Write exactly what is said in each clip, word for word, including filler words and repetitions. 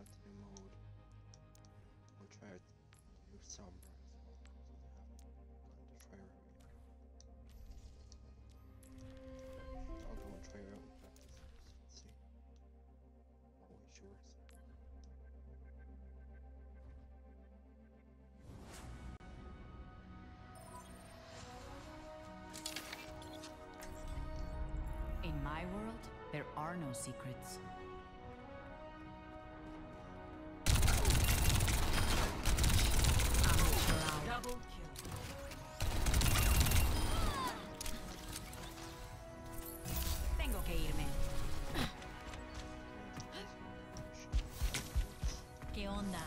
out the new mode. We'll try out the new Sombra as well. So I haven't gone to try her out yet. I'll go and try her out in practice first and see what way she works. In my world, there are no secrets. Double kill. Tengo que irme. ¿Qué onda?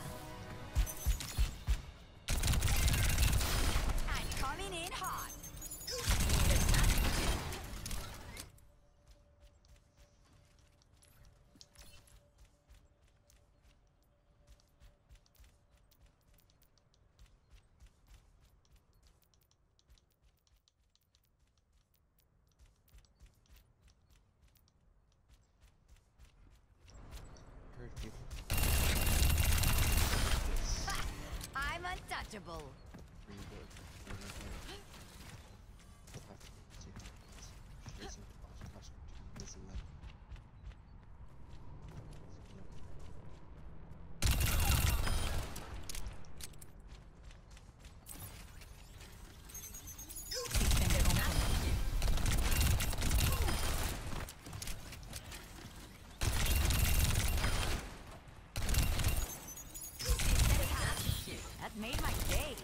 I'm coming in hot. Heard people. I'm untouchable. Really good. Really good. We'll have to see how it goes. She doesn't watch Clash of Clans eleven. That made my day.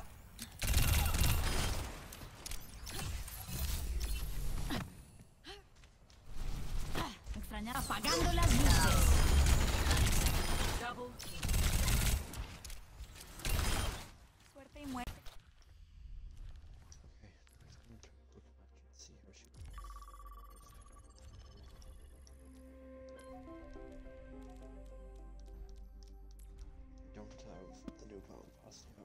Extrañaba apagando las luces. Double kill. Suerte y muerte. Okay, let's go into a quick match and see how she goes. Don't have the new battle pass yet.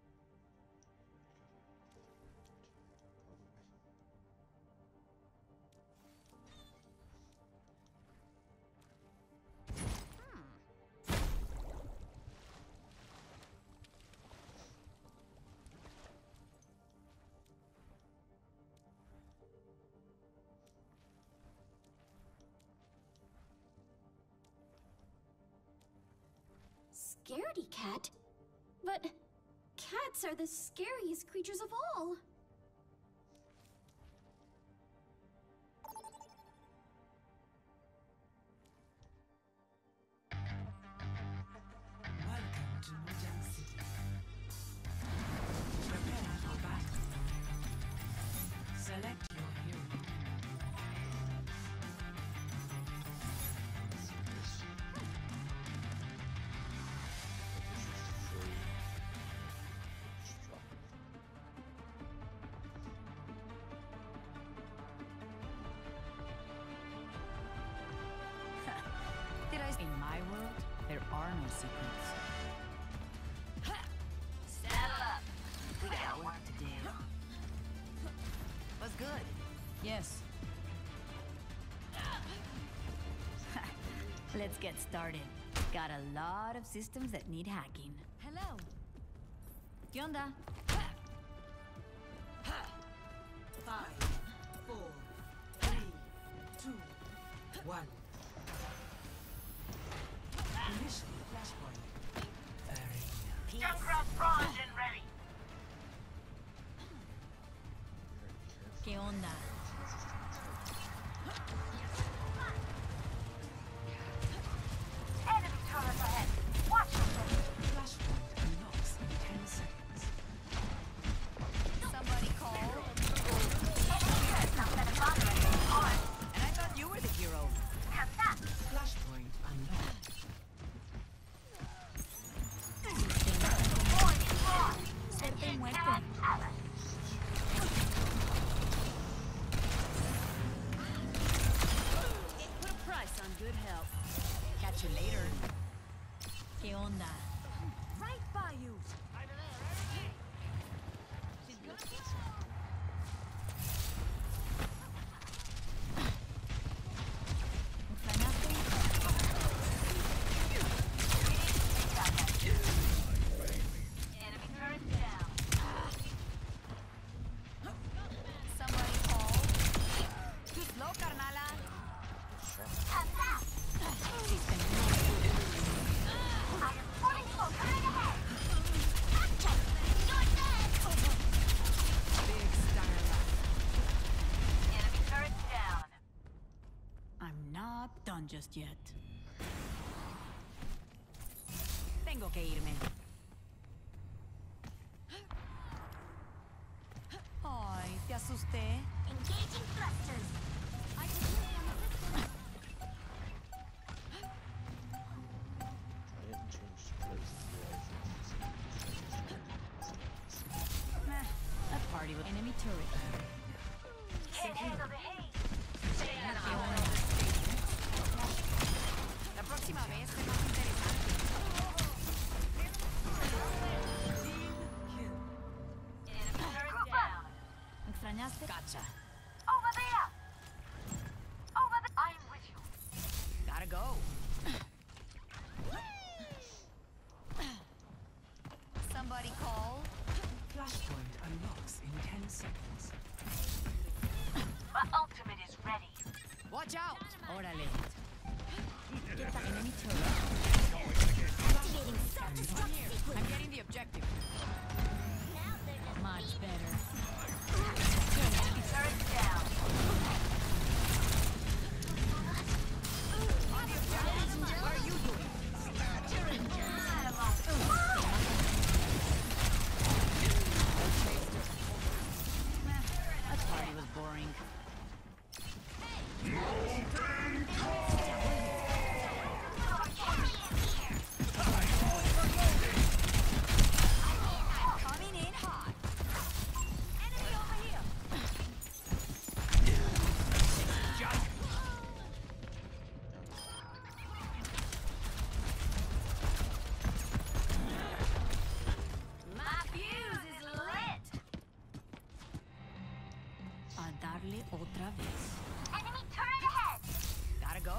Scaredy cat? But cats are the scariest creatures of all. Welcome to Mojang City. Prepare for battle. Select your hero. Did I? In my world, there are no secrets. Settle up. We got work to do. Was good. Yes. Let's get started. Got a lot of systems that need hacking. Hello. ¿Qué onda? Five, four, three, two, one. Initially, flashpoint. Very Junkrat bronze and ready. ¿Qué onda? Enemy turret ahead. Watch yourself. flashpoint unlocks in ten seconds. Somebody call. Not that moderate. On. And I thought you were the hero. Have that. Flashpoint unlocked. Point is on. Suerte y muerte. Cat ally. Put a price on good health. Catch you later. ¿Qué onda? Right by you. just yet. Tengo que irme. Ay, te asusté. Engaging thrusters. I can hear it on the system. I didn't change places. Meh, that party with enemy turret. Can't handle the heat. ¿Qué onda? La próxima vez es más interesante. Turret down. ¿Me extrañaste? Gotcha. Over there. Over there. I'm with you. Gotta go. Somebody call. Flashpoint unlocks in ten seconds. My ultimate is ready. Watch out! Órale. Get that enemy turret. Activating self-destruct sequence. I'm getting the objective. Now they're just Much better. Turret down. What are you doing? I'm on. That party was boring. Coming in hot. Enemy over here. My fuse is lit. A darle otra vez. Enemy turret ahead. Gotta go.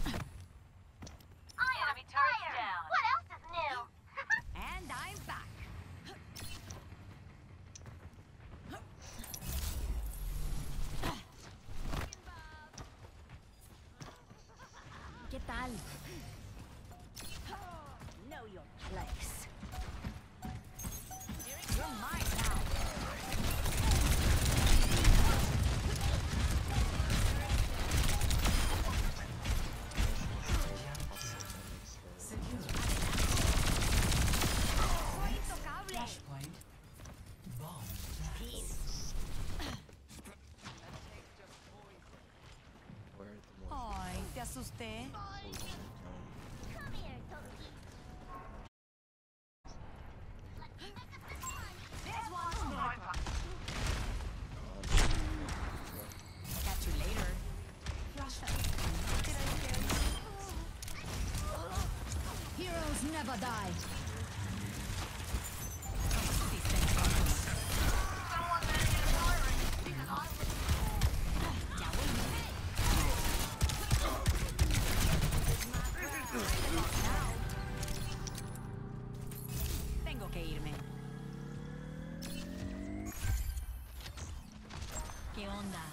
I am Enemy turret down. What else is new? And I'm back. ¿Qué tal? Know your place. You're mine now. Secure. Intocable. Flashpoint. Bomb. Peace. Where the more Ay, te asusté. Come here, Toki. There's one sniper. Catch you later. Heroes never die. Someone better get firing because I'm Ya volví. Tengo que irme. ¿Qué onda?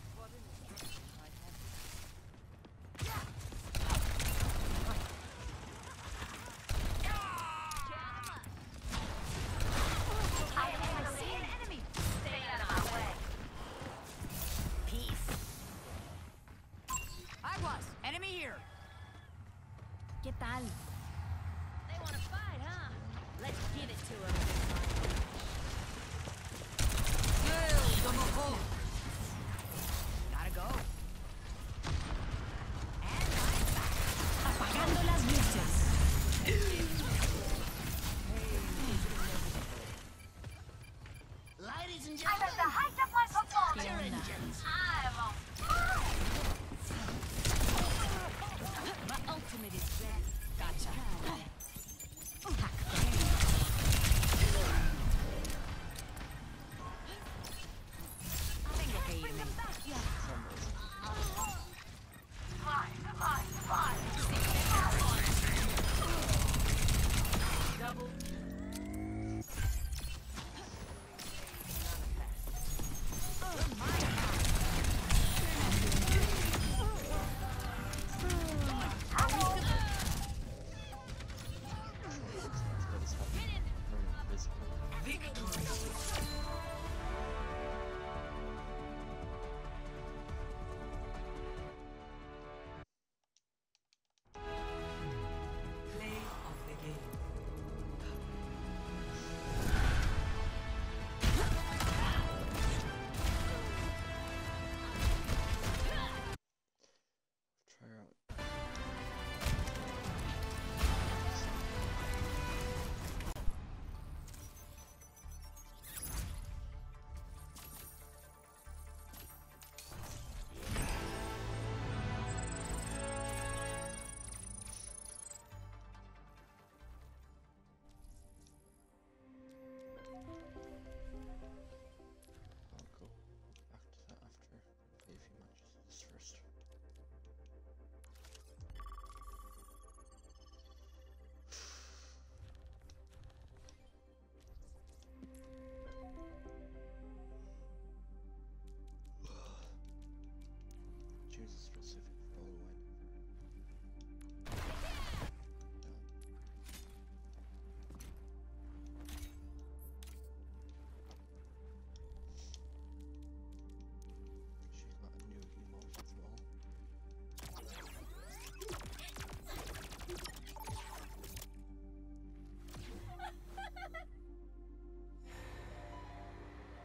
I am see an enemy. Stay out of my way. Peace. Aguas! Enemy here! ¿Qué tal? They wanna fight, huh? Let's give it to them. Gotta go. And I'm back. Apagando las luces. Ladies and I'm at the height of my performance. ¿Qué onda? I'm on. My ultimate is ready. Gotcha. Tengo que irme. Fine, fine, fine. Double.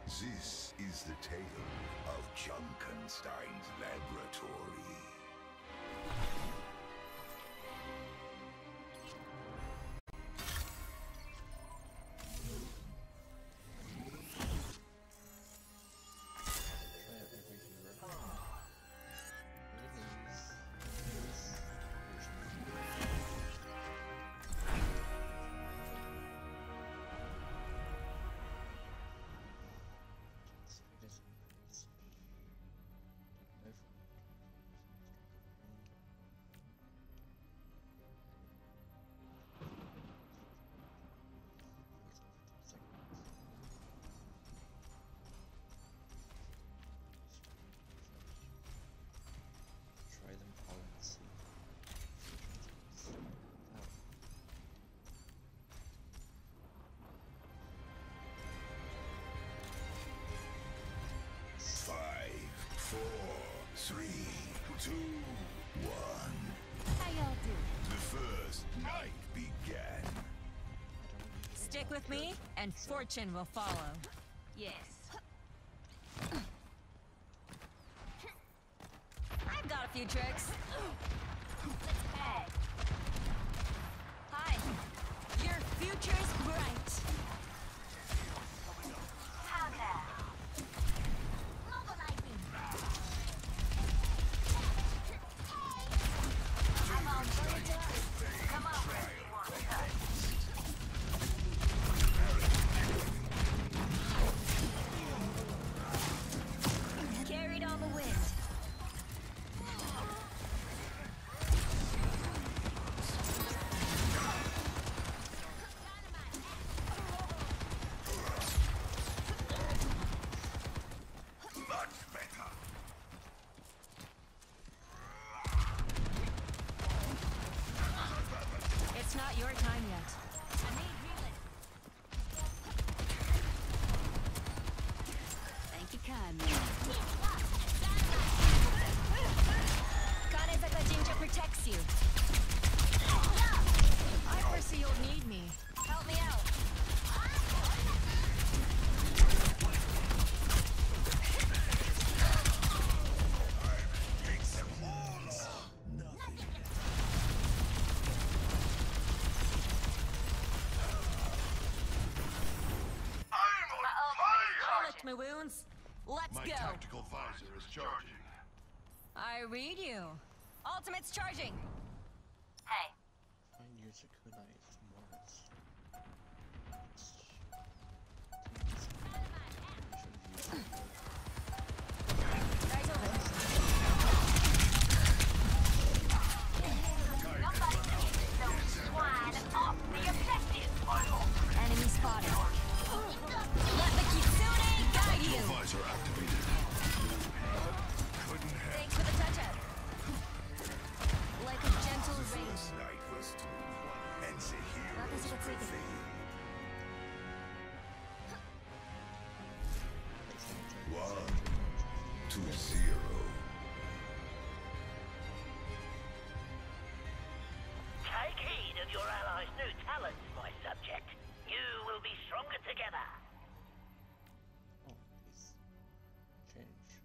This is the tale of Junkenstein's laboratory. Try out every hero. Release this version. Try them all and see. Oh. Five, four, three, two, one. How y'all do? The first night began. Stick with me, and fortune will follow. Yes. I've got a few tricks. Hey. Hi. Your future's bright. How there? Mobilizing. I'm on board to us. Come over if you want to. Carried on the wind. Much better. It's not your time yet. I need healing. Thank you kindly. Kanezaka Jinja protects you. I foresee you'll need me. Help me out. Take them all. Nothing. I'm on I licked my wounds. Let's My go. tactical visor is charging. I read you. Ultimate's charging. Hey, Find user kunai from Mars. Guys over. don't swine off the objective. Enemy spotted. Let the Kitsune guide you. Visor activated. Couldn't have. Thanks for the touch-up. Like a gentle rain. First night was through, and the heroes 私がついてる。 prevailed. One to zero. Take heed of your allies' new talents, my subject. You will be stronger together. Oh, please. Change.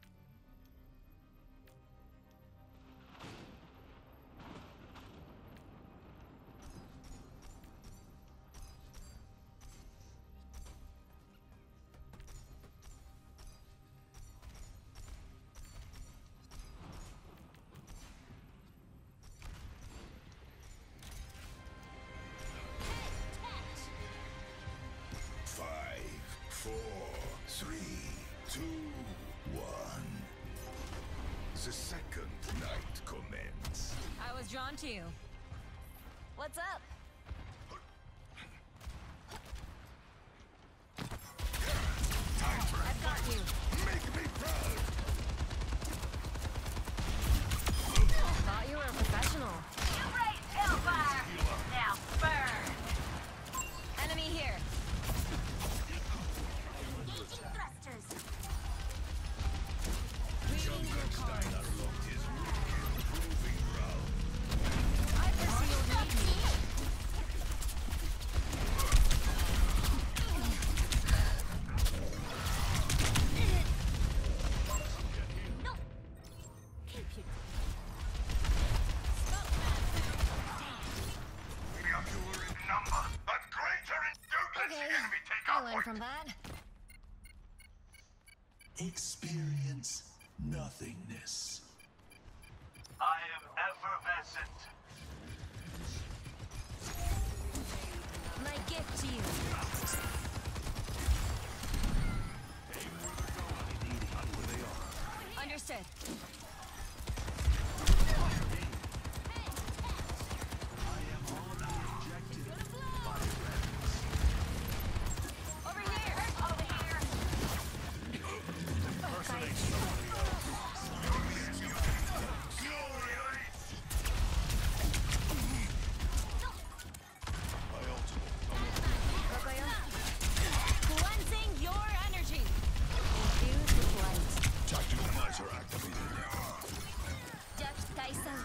Five, four, three, two, one. The second night commenced. I was drawn to you. What's up? I've got you. Make me proud. Thought you were a professional. You raised hellfire. Now burn. Enemy here. Engaging thrusters. Reading your cards. Unlocked his wicked proving ground. I foresee you'll need me. on that. Experience nothingness. I am effervescent. My gift to you. Understood. Over here! Over here! Cleansing your energy. Infused with light. Tactical visor activated. Dutch Tyson.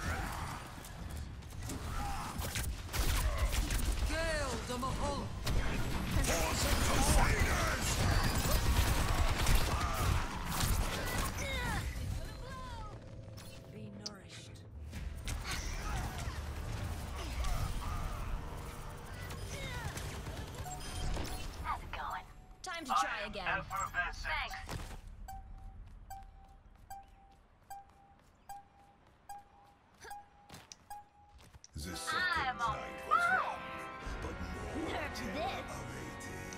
Gale the Mahal. Be nourished. How's it going? Time to I try am again. effervescent. Thanks. The second I'm on night was wrong, but more Nerve to terror this. awaited.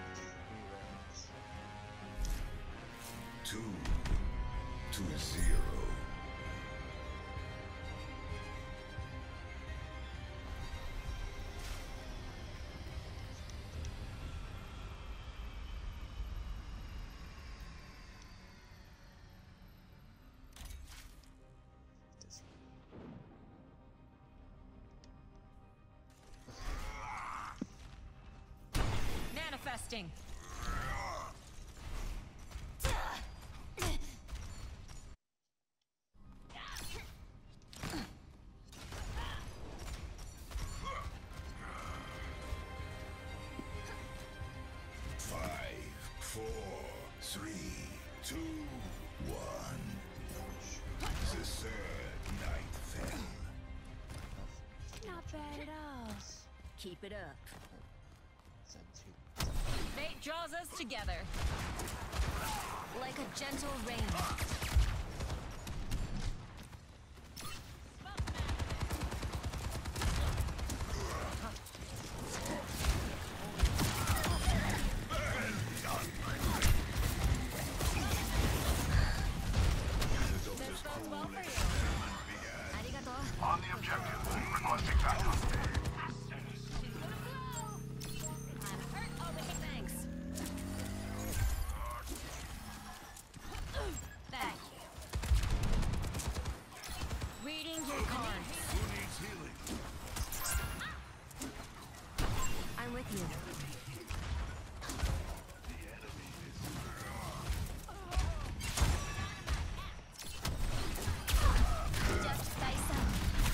Two to zero. This Manifesting. Five, four, three, two, one. The third night fell. Not bad at all. Keep it up. Zen two. Fate draws us together. Like a gentle rain. This bodes well for you. Arigato. On the objective. Requesting backup. I'm hurt over here. Thanks. Thank you. Reading your cards. Who needs healing? I'm with you. Just Tyson.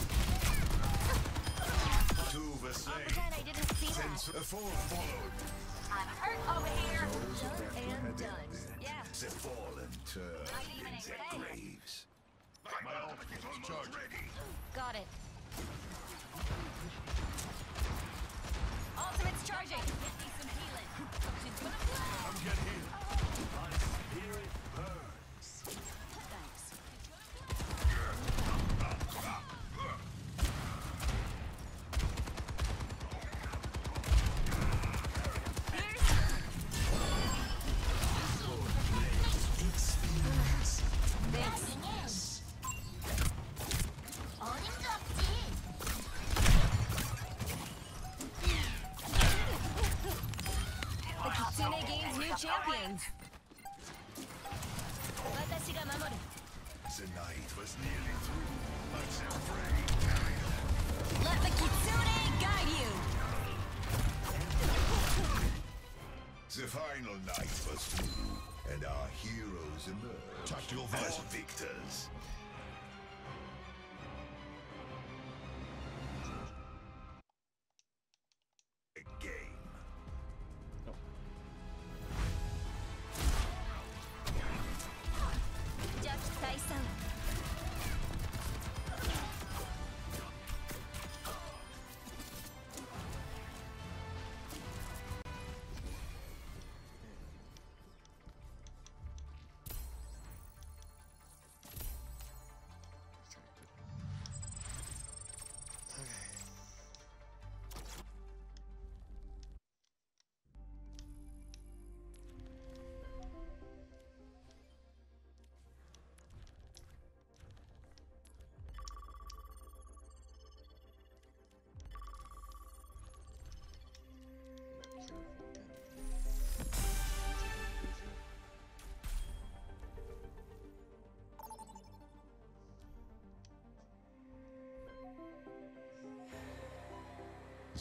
Two the I'll same. pretend I didn't see Ten that. to four followed. I'm hurt over here. Those Done who have to and head done. ended. Yeah. The fallen turn Not even in a their day. graves. My ultimate is almost ready. Got it. Ultimate's charging. Get me some healing. She's gonna blow. Come get healed. My spirit burns. Thanks. Experience. Thanks. The Kitsune gains new champions. Watashi ga mamoru. The night was nearly through. I'm so afraid. Let the Kitsune guide you. The final night was through, and our heroes emerged Tactical as visor. victors. A game. Judge Tyson.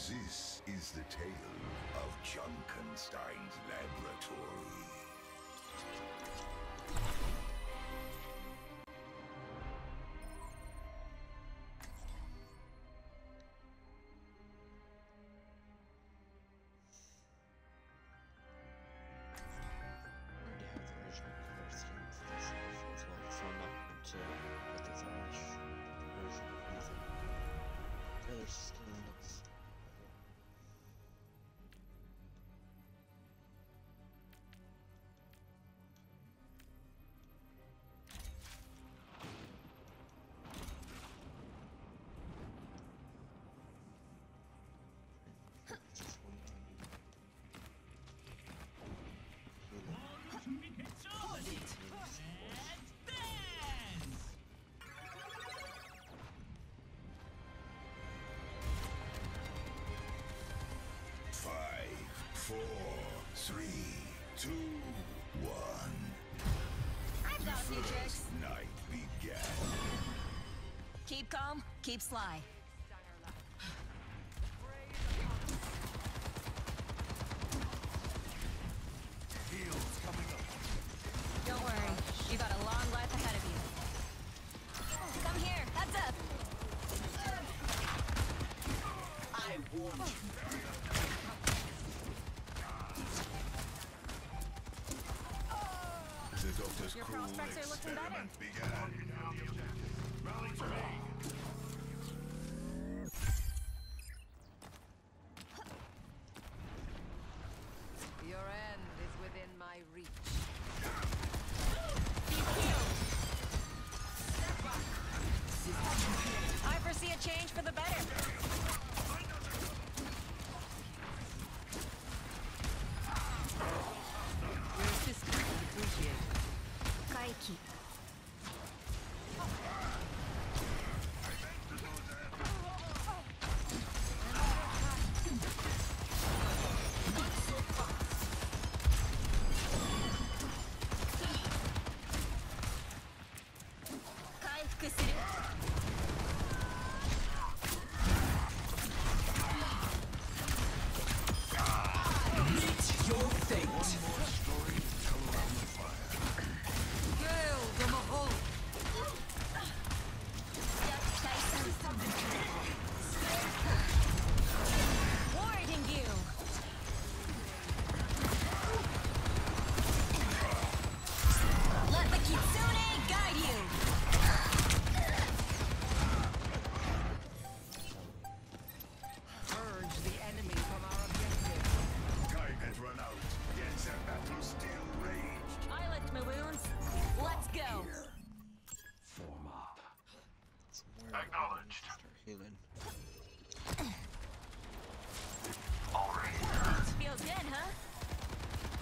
This is the tale of Junkenstein's laboratory. already have the original cover scheme for this as well, so I'm not going to put the varnish version of anything. The other skin looks better. Just one tiny healing. Five, four, three, two, one. I've got a few tricks. Night began. Keep calm, keep sly. Heels coming up. Don't worry, you got a long life ahead of you. Come here, heads up. I warned you. The doctor's Your cruel prospects are looking better. experiment began. Rally to me. Your end is within my reach. I foresee a change for the better. Your assistance is appreciated. Kaiki. Kaifuku suru. Your fate. Gale the Mahol. Warding you. Let the Kitsune guide you. Purge the enemy from our objective. Time has run out, yet the battle still raged. I licked my wounds. Let's go. Form up. Somewhere acknowledged. Start healing. Feels good, huh?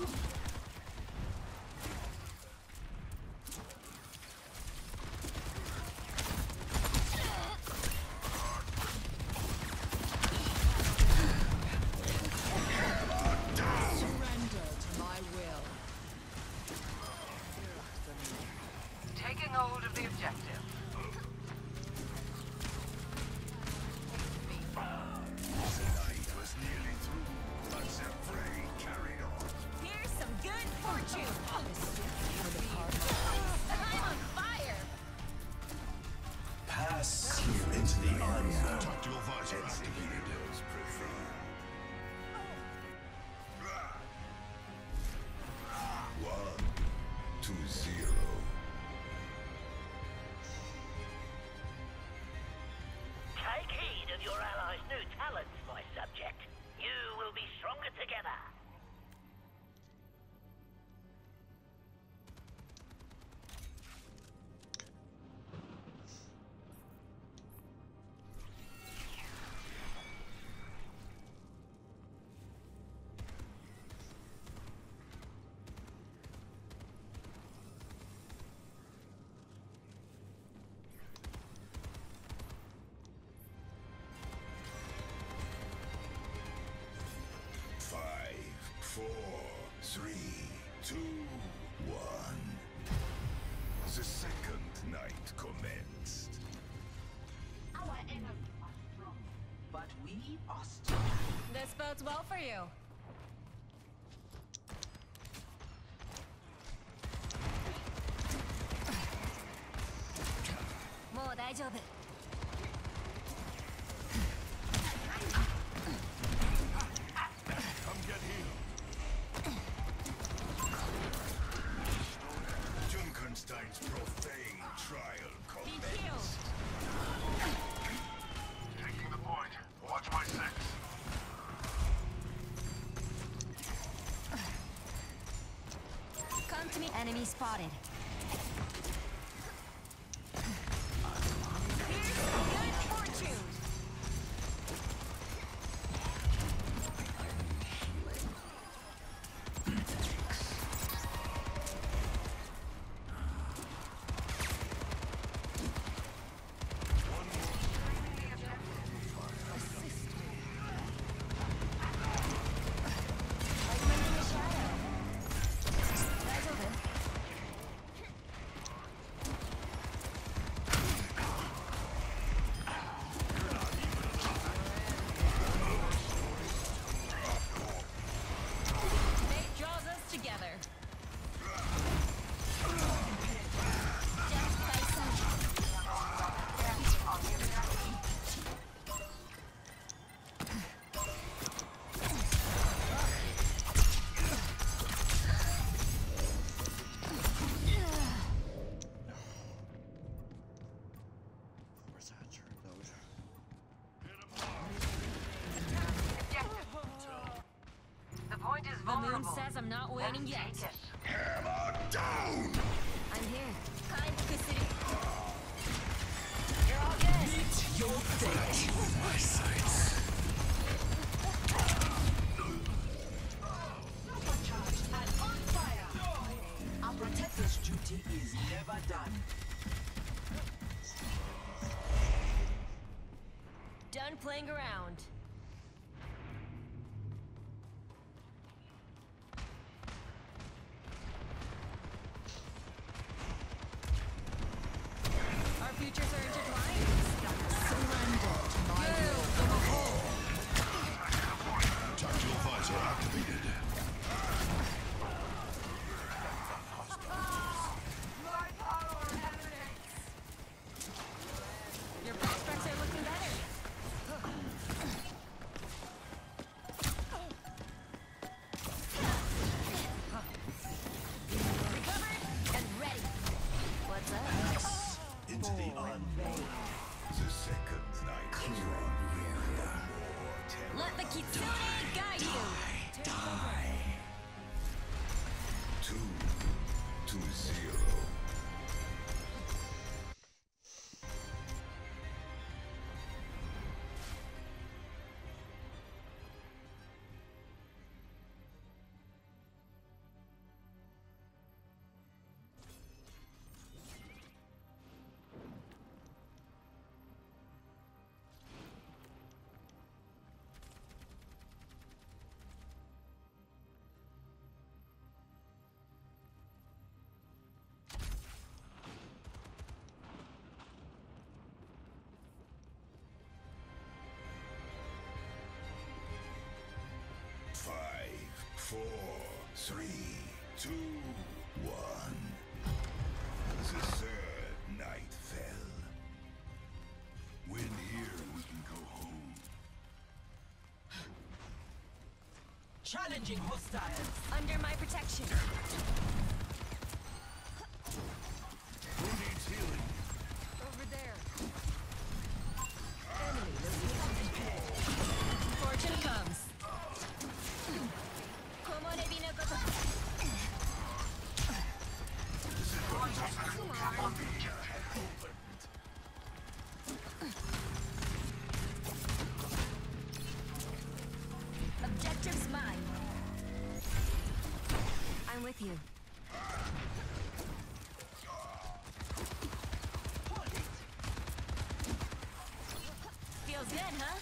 Surrender to my will. Taking hold of the objective. The night was nearly through, but the fray carried on. Here's some good fortune. I'm on fire. Pass here into the unknown. Tactical visor activated. Prevail. One to zero. Take heed of your allies' new talents, my subject. You will be stronger together. Five, four, three, two, one. The second night commenced. Our enemy are strong, but we are still. This bodes well for you. もう大丈夫。 Come get healed. Junkenstein's profane trial Be commenced. healed. Taking the point. Watch my six. Come to me. Enemy spotted. Here's good fortune. Fate draws us together. Death by some. Where's that turn node? The point is The moon vulnerable. says I'm not waiting yet. Take it. Hammer down! I'm here. Kind Kusuru. You're all good. Your fate. My sights. Our protector's duty is never done. Done playing around. Our futures are intertwined. Surrender to my will. Tactical visor activated. Your prospects are looking better. Recovered and ready. What's up? Into the unknown. The second night is Clear run. the area. Let the Kitsune guide you. Die. Two to zero. Five, four, three, two, one. The third night fell. When here we can go home. Challenging hostiles. Under my protection. Who needs healing? Over there. Fortune comes. Komorebi no koto. Objectives mine. I'm with you. Feels good, huh?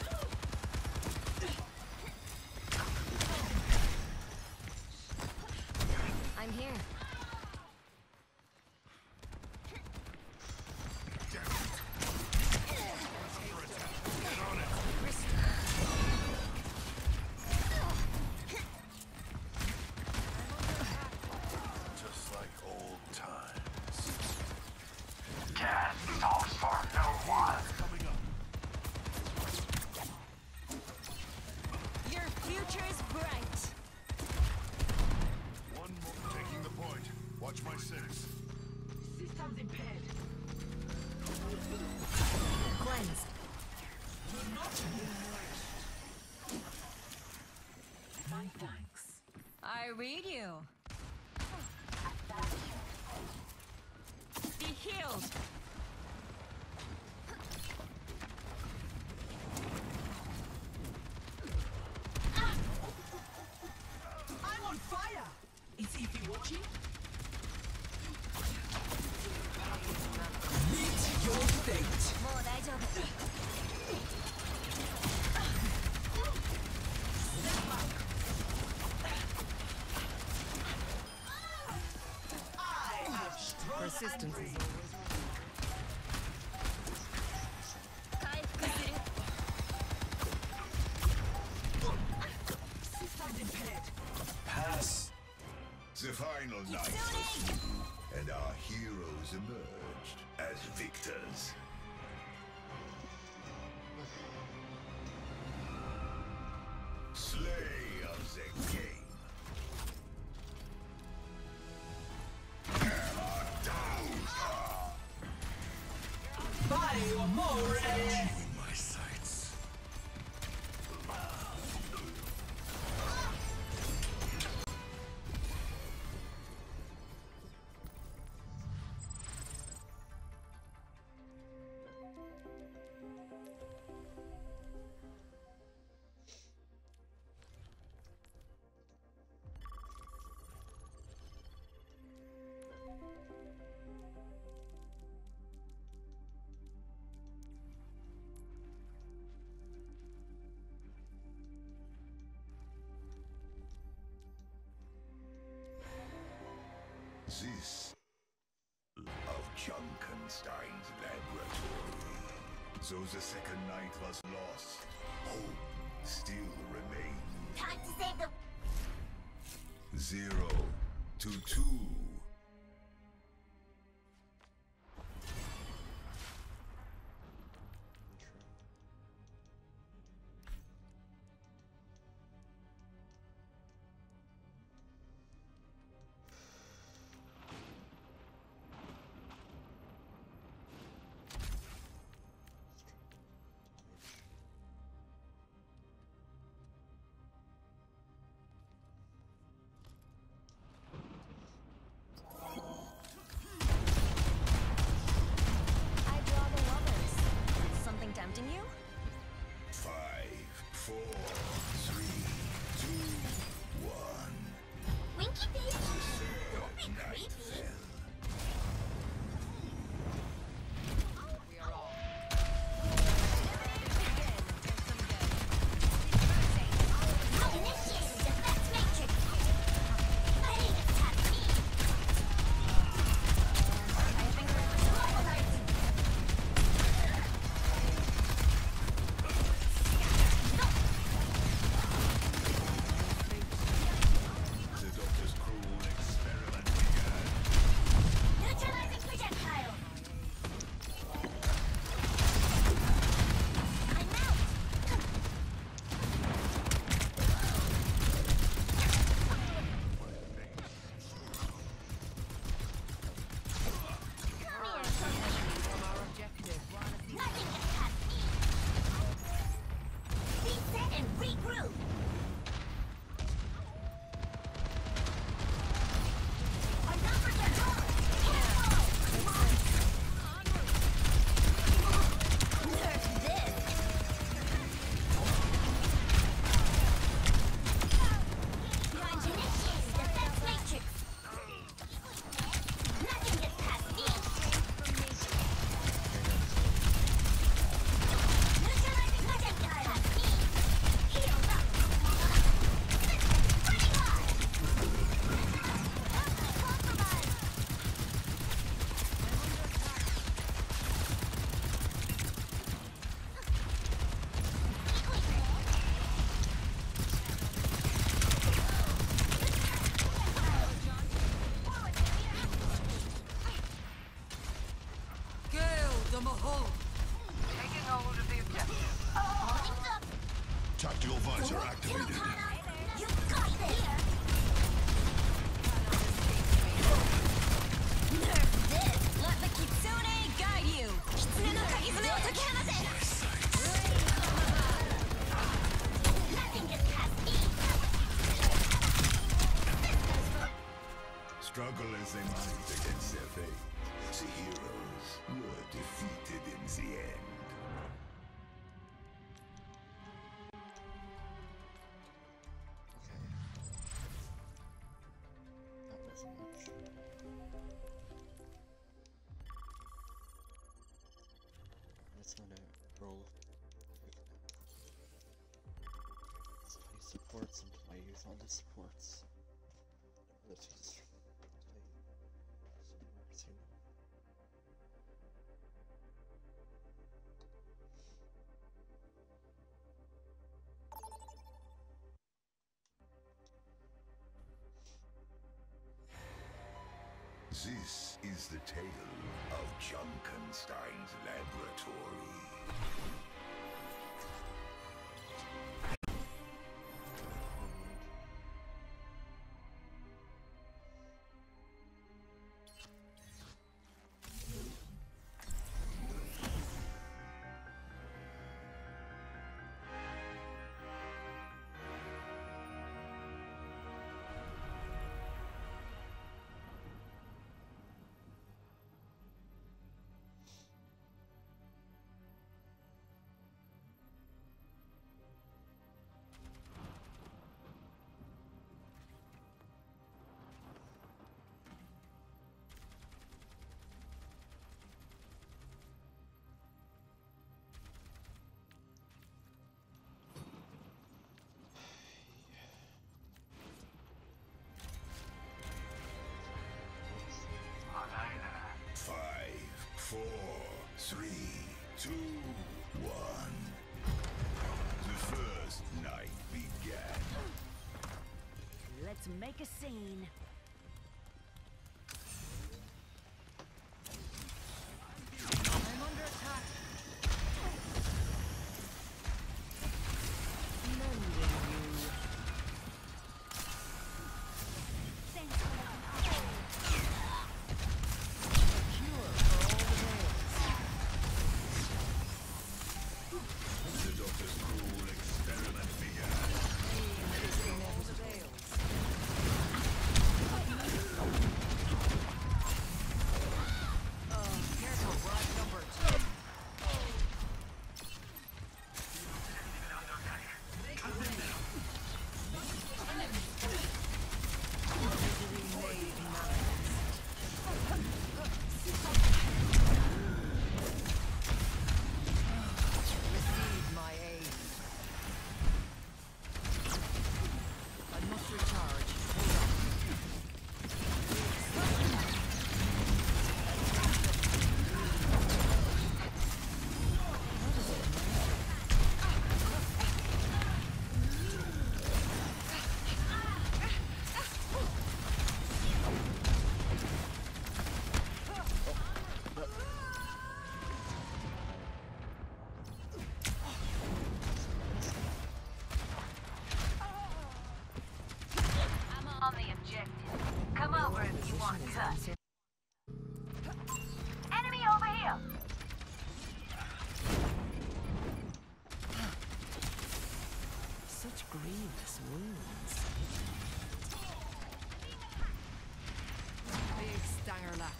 I'm here. read you. Be healed. I'm on fire! Is Evie watching? Meet your fate! もう大丈夫。 Persistence is 回復する。 Pass. The final night was through, and our heroes emerged as victors. Slay of the game. Fire more! In my sights. This of Junkenstein's laboratory. So the second night was lost. Hope still remained. Time to save the... Zero to two. I draw the lovers. Something tempting you? Five, four, three, two, one. Winky face! The Don't be third night creepy. fell. we are all. Initiate defense matrix! Ready to attack me! I think The doctor's cruel experiment began. neutralizing projectile! I'm out! Come here, something! On our objective. Nothing can pass me! Reset and regroup! Our numbers are low! Nerf this! Launch initiated defense matrix! Nothing gets past me! Neutralizing projectile! Past me! Healed up! System running live! Compromise! Gale the Mahal! Taking hold of the objective. Holding up! Tactical visor activated. You got this! Nerf this! Let the Kitsune guide you! Kitsune no Kagizume o tokihamase! Nothing gets past me! struggle as they might against their fate, the heroes were defeated in the end. Okay. That wasn't much. Let's gonna roll. Let's play supports and play use all the supports. Let's just play supports, you know. This is the tale of Junkenstein's laboratory. Five, four, three, two, one. The first night began. Let's make a scene. I'm under attack. Mending you. Thanks for that. The doctor's cruel experiment began. On the objective. Come over if you want cut. Enemy over here! Such grievous wounds. Big stanger lap.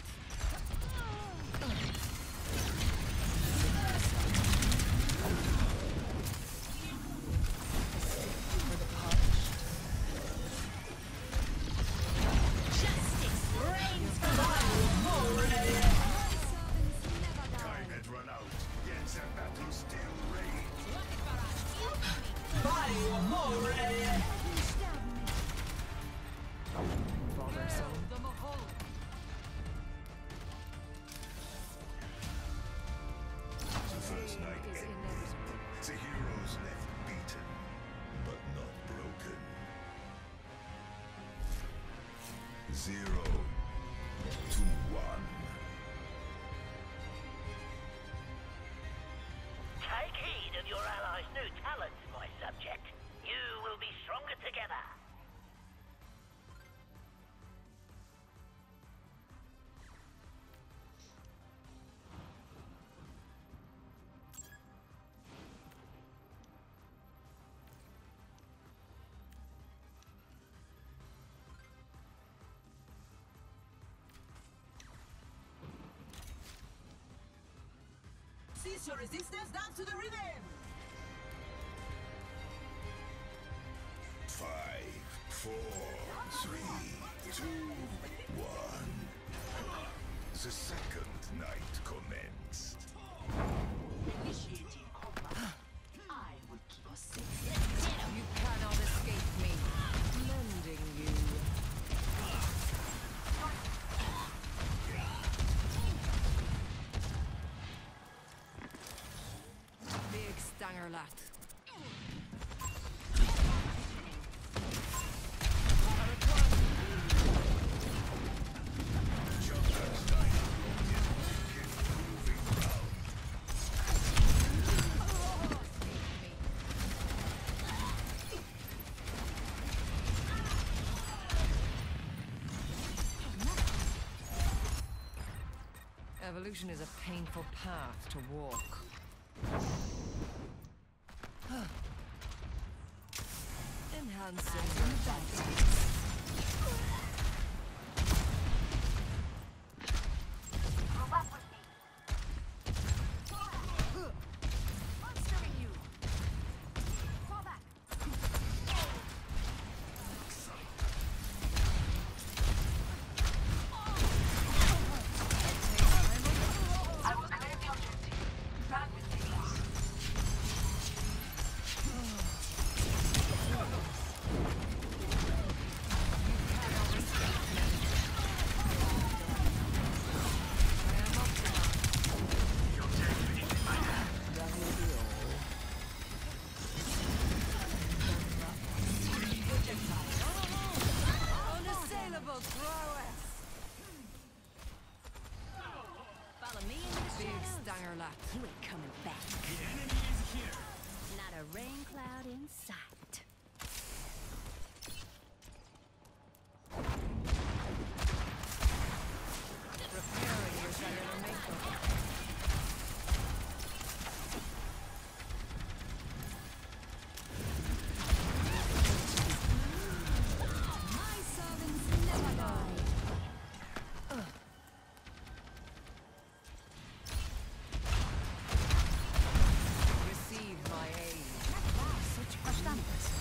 Time had run out, yet the battle still raged. Father, son. The first night ended. The heroes left beaten, but not broken. Zero to one. Take heed of your allies' new talents, my subject. You will be stronger together. Push your resistance down to the rhythm! Five, four, three, two, one. The second night commenced. Initiating combat. I will keep us safe. You cannot escape me. Mending you. Big stanger lat. Evolution is a painful path to walk. Enhancing Monstering you. Fall back. unassailable prowess. Follow me in the Big shadows. stanger lat. You ain't coming back. The enemy is here. Not a rain cloud in sight. Repairing your cellular makeup. My servants never die. Receive my aid. Such bastante.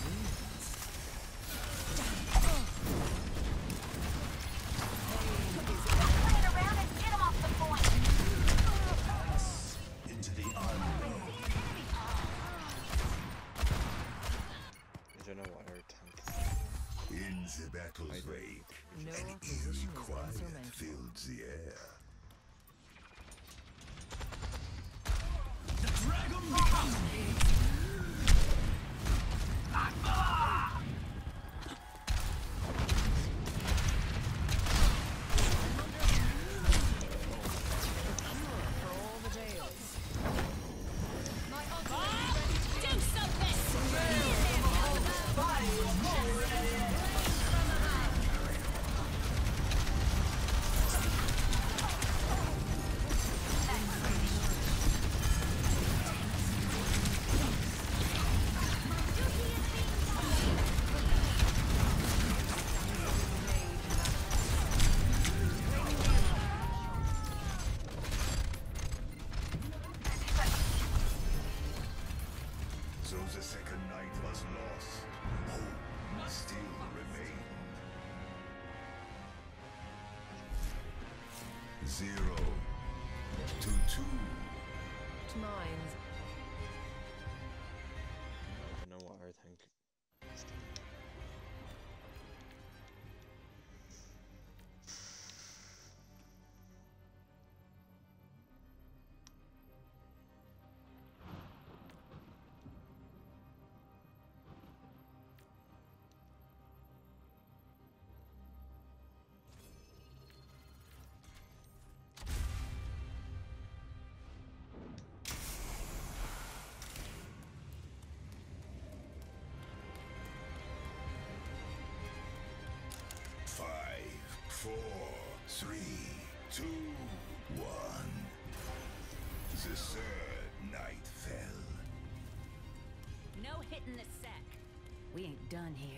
Into the unknown. I don't know what our tank In the battle's wake, No an opposition eerie is quiet insurmountable. filled the air. The dragon becomes me. For all the tales. My ultimate Do something! So the second night was lost. Hope still remained. Zero to two. minds. I don't know what our tank is doing. Five, four, three, two, one. The third night fell. No hitting the sack. We ain't done here.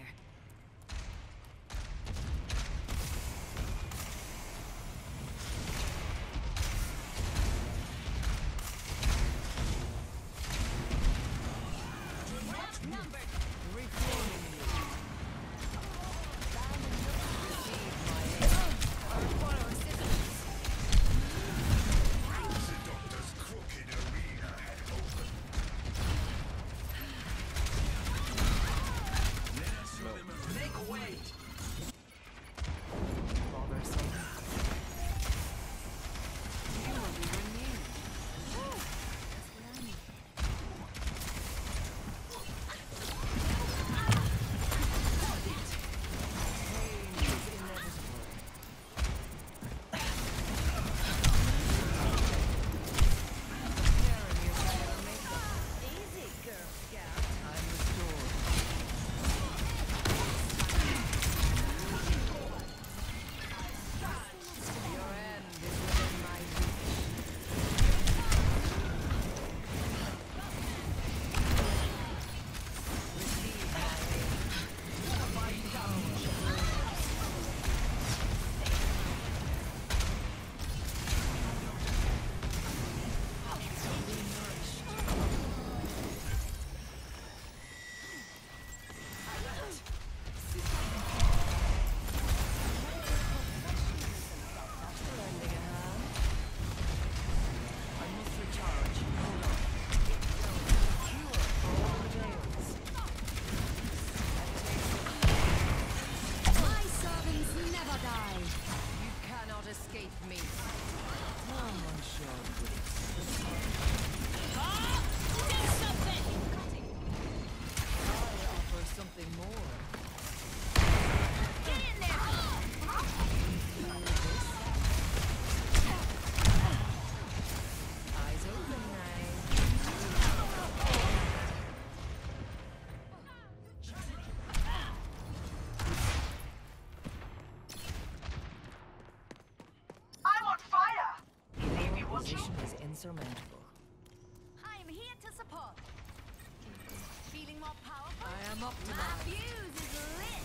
insurmountable. I'm here to support. Feeling more powerful? I am My optimized. fuse is lit.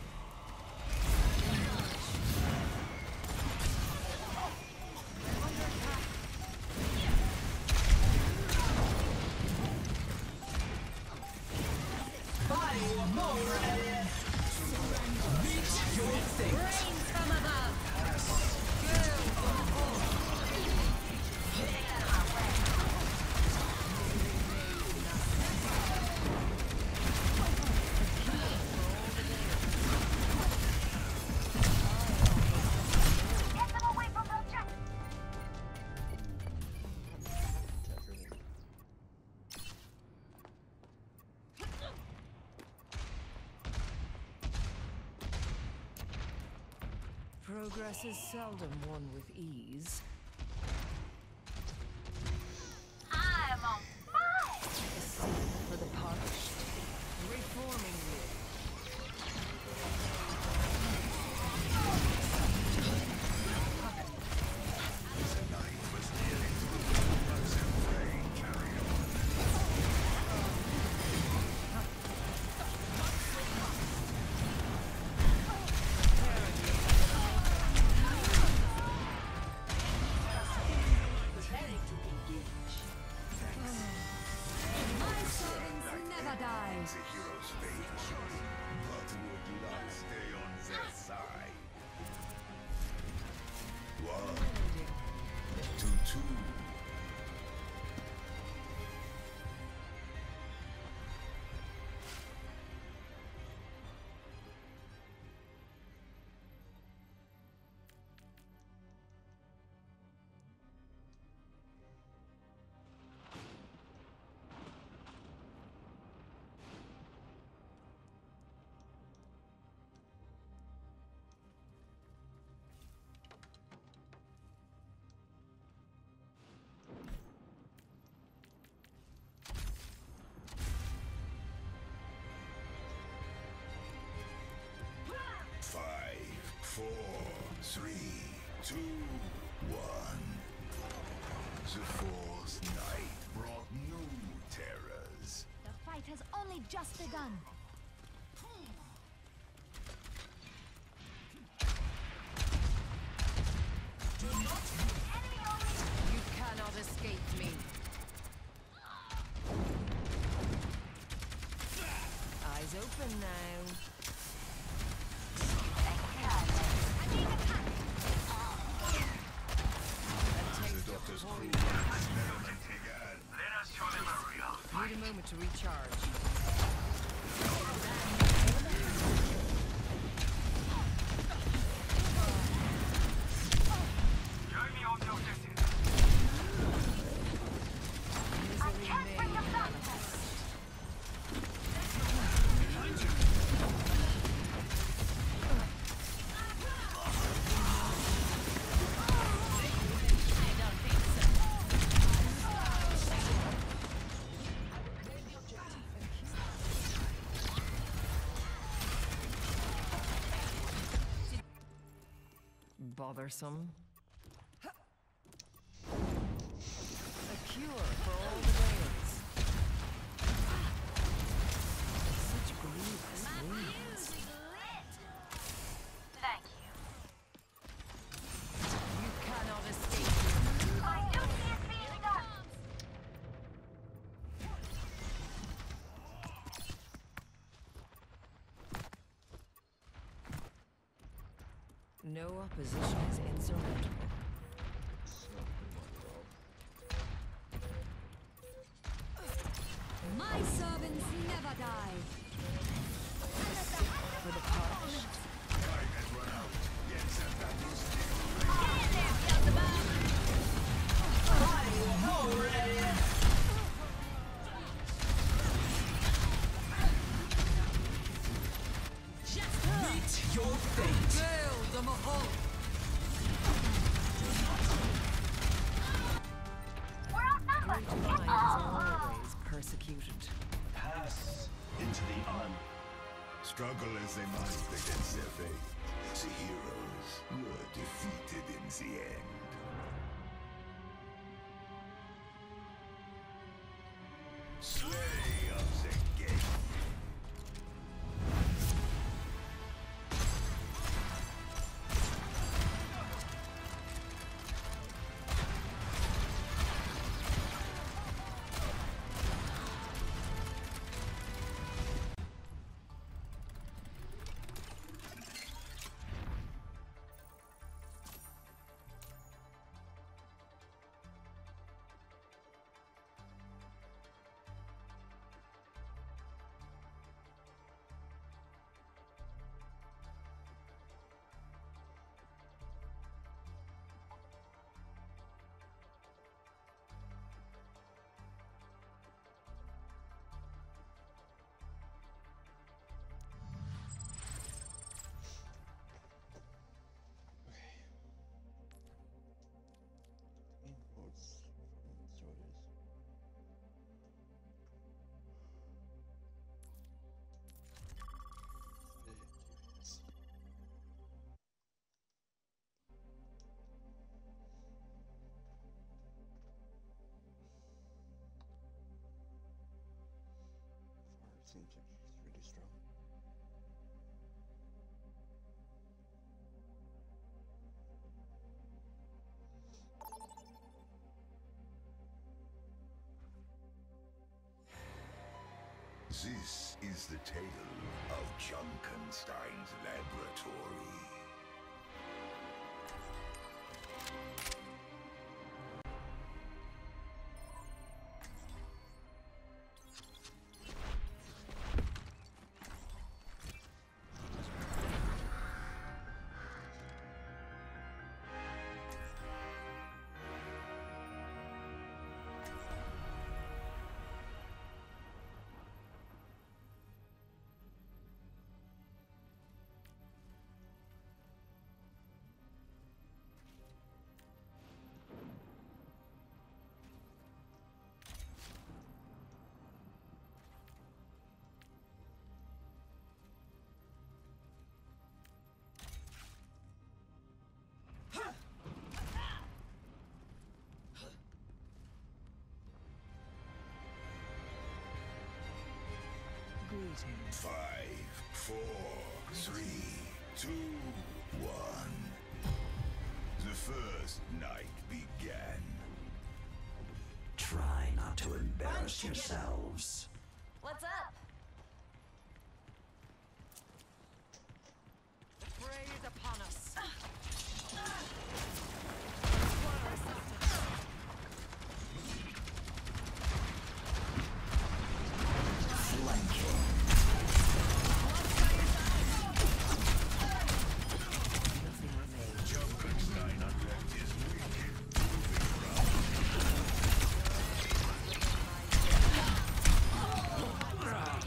Rains from above. Progress is seldom won with ease. I'm on fire. A seed for the parched, reforming you. My servants never die. It's a hero's fate, but would not stay on their side. One to two. Five, four, three, two, one. The Force Night brought new terrors. The fight has only just begun. You cannot escape me. Eyes open now. The Doctor's crew experiment began. Let us show them a real Need a moment to recharge. Join me on the objective. Misery may manifest. Bothersome. A cure for all the ways. Such grievous wounds. Thank you. You cannot escape. My duty is being done. No opposition is insurmountable. My servants never die. For the parched, Time has run out. Yet the battle still Meet your fate. Hail the Mahal! We're outnumbered. Great minds are always persecuted. Pass into the un. struggle as they must against their fate. The heroes were defeated in the end. Slay us again. Seems like he's really strong. This is the tale of Junkenstein's laboratory. Greetings. Five, four, three, two, one. The first night began. Try not to embarrass yourselves. What's up? The prey is upon us. Junkenstein unlocked his wicked moving ground.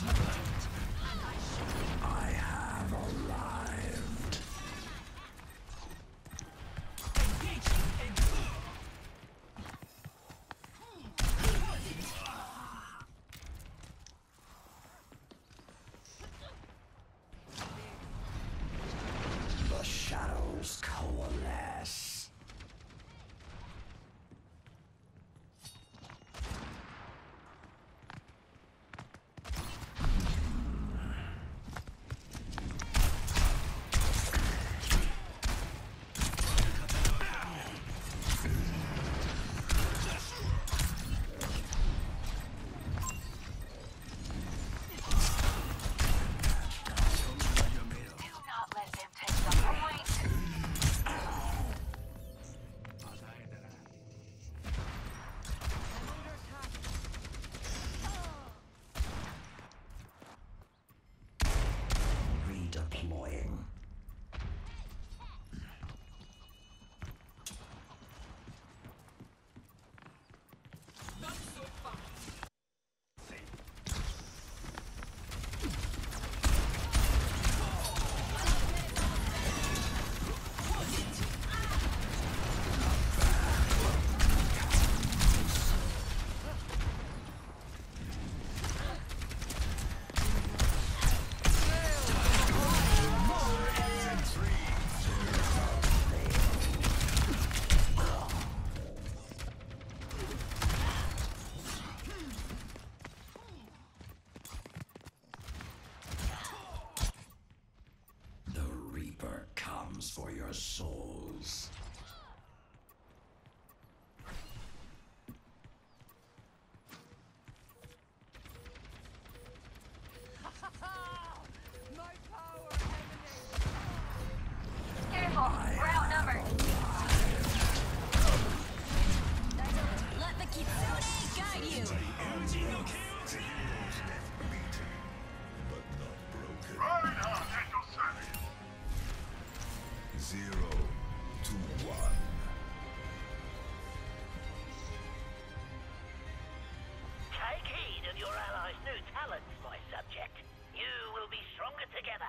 your allies' new talents, my subject. You will be stronger together.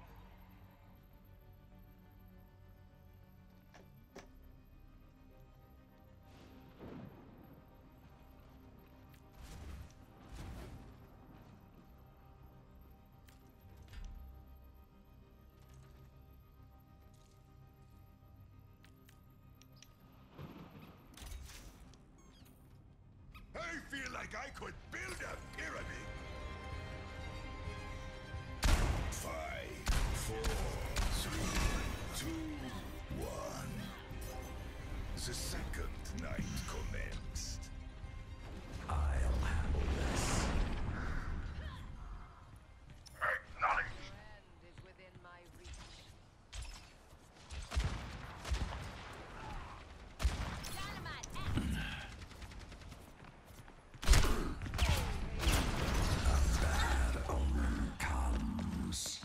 I feel like I could build a pyramid. Five, four, three, two, one. The second night commenced. I'll handle this. Acknowledge. End is within my reach. Bad omen comes.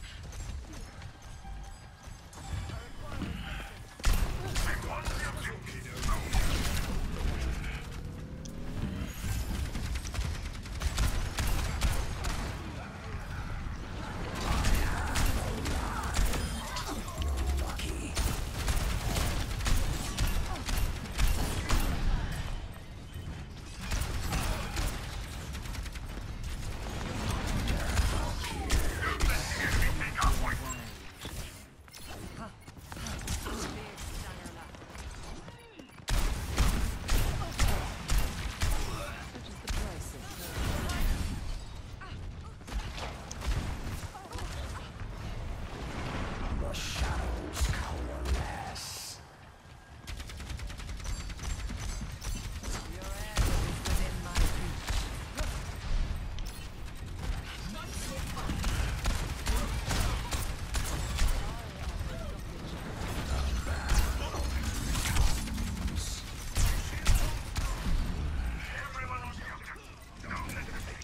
Lucky. The shadows coalesce. Your end is within my reach. Everyone who's guilty. Don't hesitate.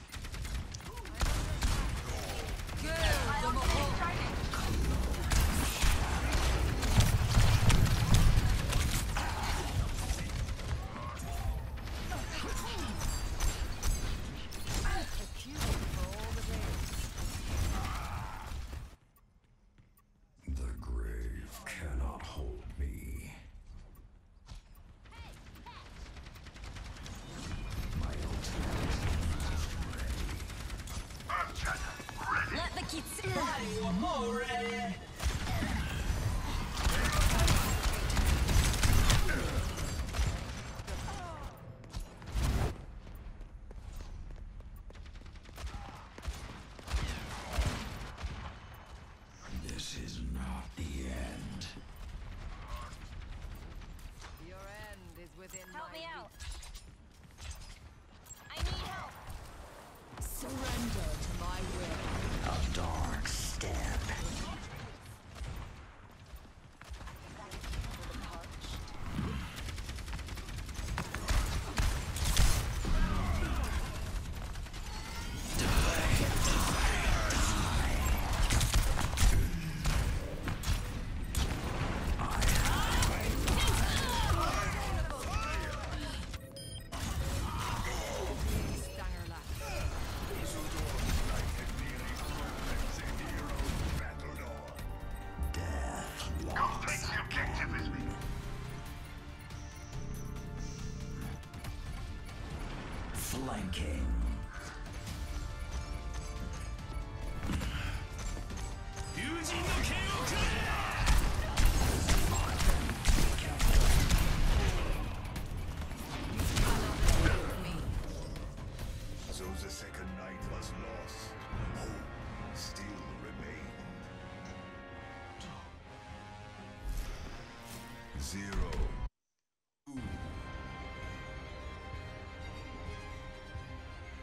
The grave cannot hold me. My ultimate is ready. Earthshatter, ready. Let the kids. This is not the end. Your end is within Help my me reach. out. I need help. Surrender to my will. A dark step. Death Come take the objective with me. flanking. So the second night was lost. Hope still remained. Zero. Two.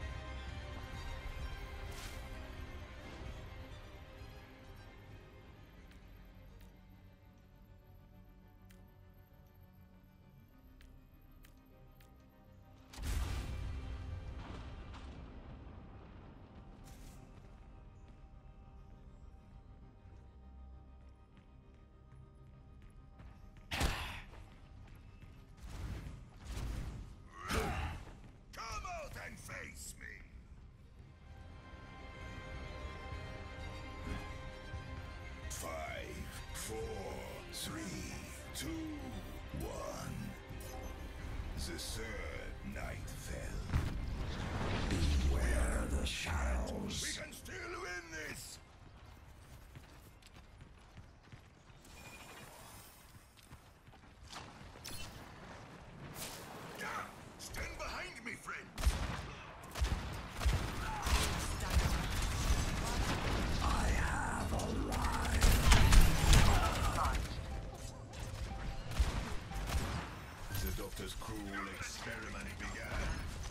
The third night fell. Beware the shadows. We can still win this! Stand behind me, friend! I have arrived. The doctor's cruel experiment began.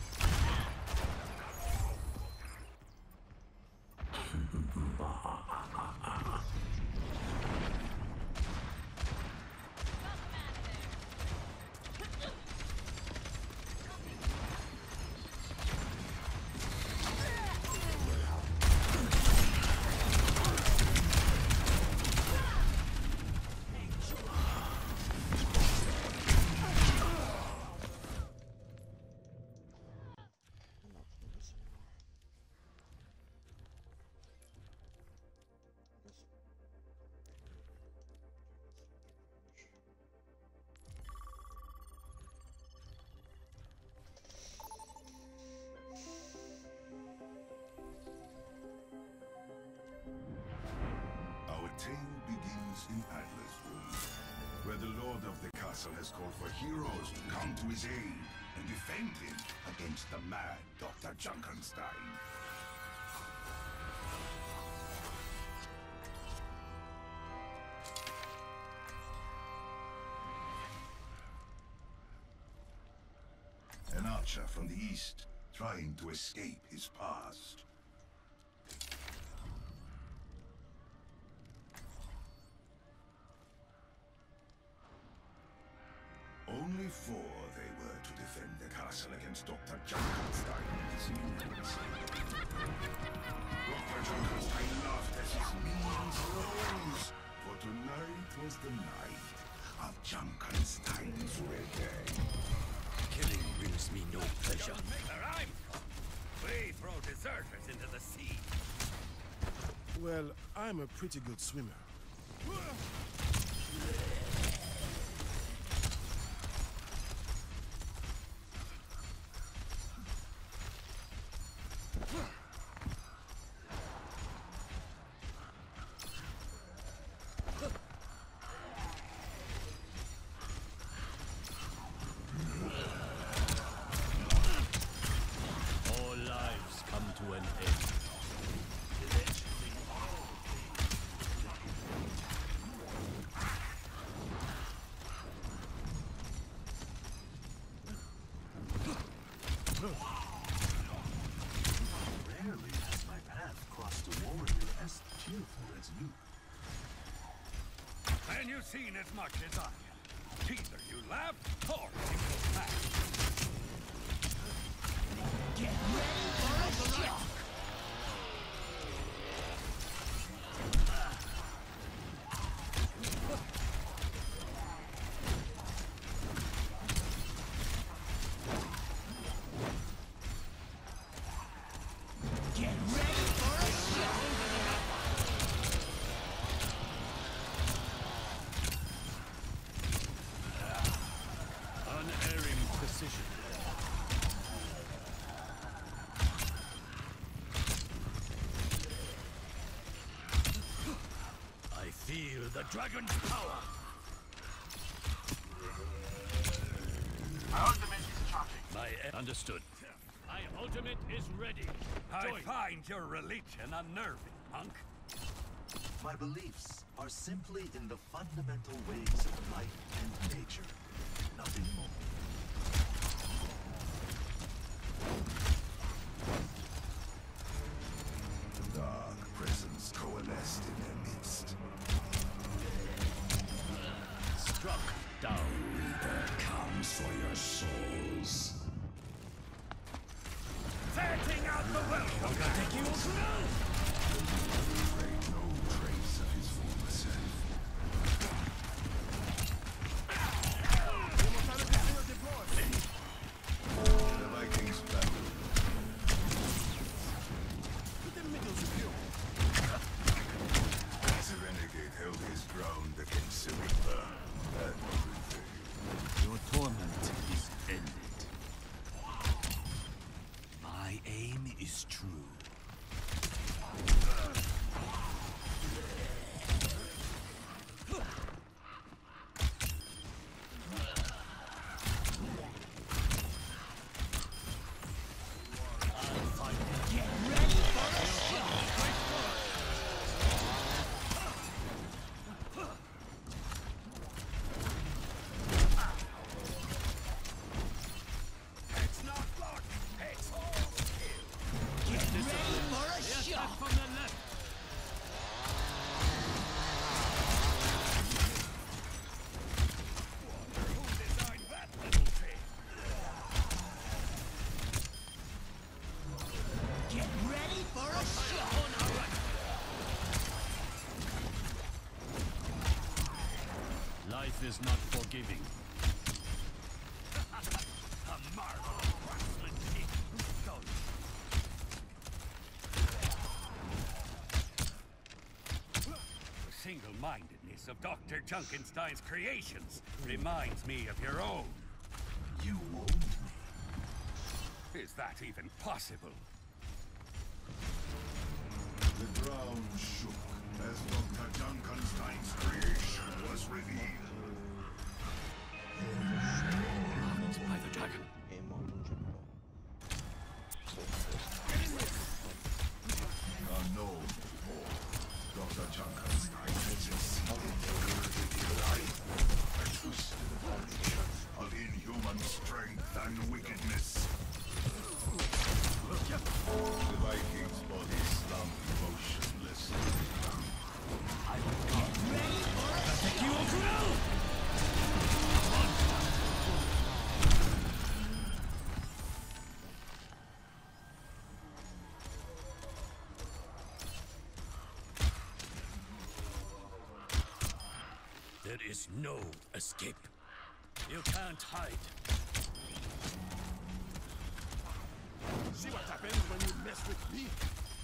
Our tale begins in Adler's Room, where the lord of the castle has called for heroes to come to his aid and defend him against the mad Doctor Junkenstein. An archer from the east, trying to escape his past. Only four they were to defend the castle against Doctor Junkenstein and his minions. Doctor Junkenstein laughed as his minions rose, for tonight was the night of Junkenstein's revenge. Killing brings me no pleasure. Where I'm from, we throw deserters into the sea. Well, I'm a pretty good swimmer. All lives come to an end. Rarely has my path crossed a warrior as cheerful as you. And you've seen as much as I have. Either you laugh or you go back. Get ready for a shock! Get ready for a shock! Unerring precision. I feel the dragon's power. My ultimate is charging. My e- understood. My ultimate is ready. I Join. find your religion unnerving, monk. My beliefs are simply in the fundamental ways of life and nature. Nothing more. Dark presence coalesced in their midst. Struck down. Reaper comes for your souls. Setting out the welcome. Betrayed no trace of his former self. The Vikings battled. As a renegade held his ground against the Reaper and prevailed. Your torment is ended. not forgiving. A marvel of craftsmanship. Done. The single-mindedness of Doctor Junkenstein's creations reminds me of your own. You owned me. Is that even possible? The ground shook as Doctor Junkenstein's creation was revealed. By the dragon. Unknown before, Doctor Junkenstein has instilled life a twisted combination of inhuman strength and wickedness. The Viking's body slumped motionless. I will come. Ready for it? Take There is no escape. You can't hide. See what happens when you mess with me?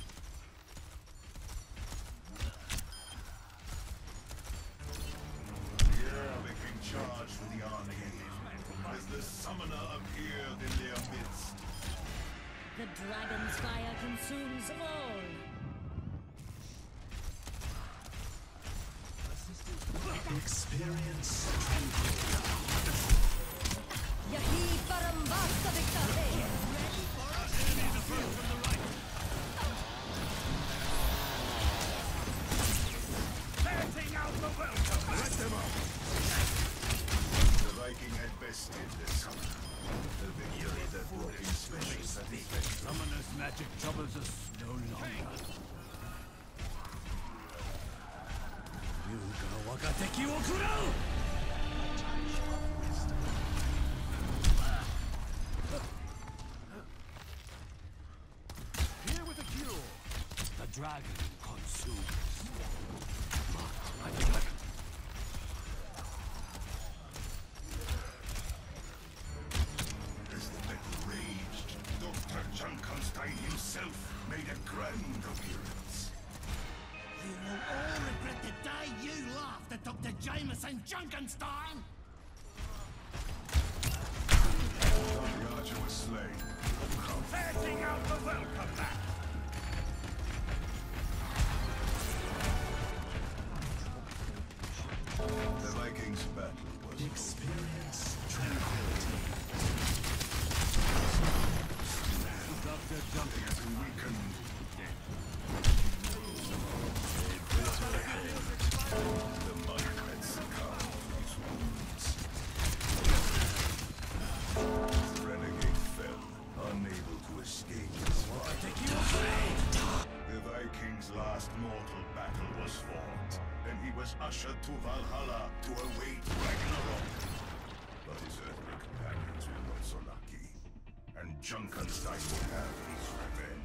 The air became charged with the arcane as the summoner appeared in their midst. The dragon's fire consumes all. Experience tranquility. Yahi Parambasta Victate. Ready for us? Enemy the first from the right. Setting out the welcome. Let them out! The Viking had bested the summoner. The victory that brought him special satisfaction. Summoner's magic troubles us no longer. Yuga Wakateki wo kurau! Here with a cure. The dragon consumes. Marked by the dragon. As the battle raged, Doctor Junkenstein himself made a grand appearance. You will all regret the day you laughed at Doctor Jameson Junkenstein! The archer was slain. Setting out the welcome mat! The Vikings' battle was Experience tranquility. Doctor Jumping as he weakened. The monk had succumbed to his wounds. The renegade fell, unable to escape his fate. The Viking's last mortal battle was fought, and he was ushered to Valhalla to await Ragnarok. But his earthly companions were not so lucky, and Junkenstein will have his revenge.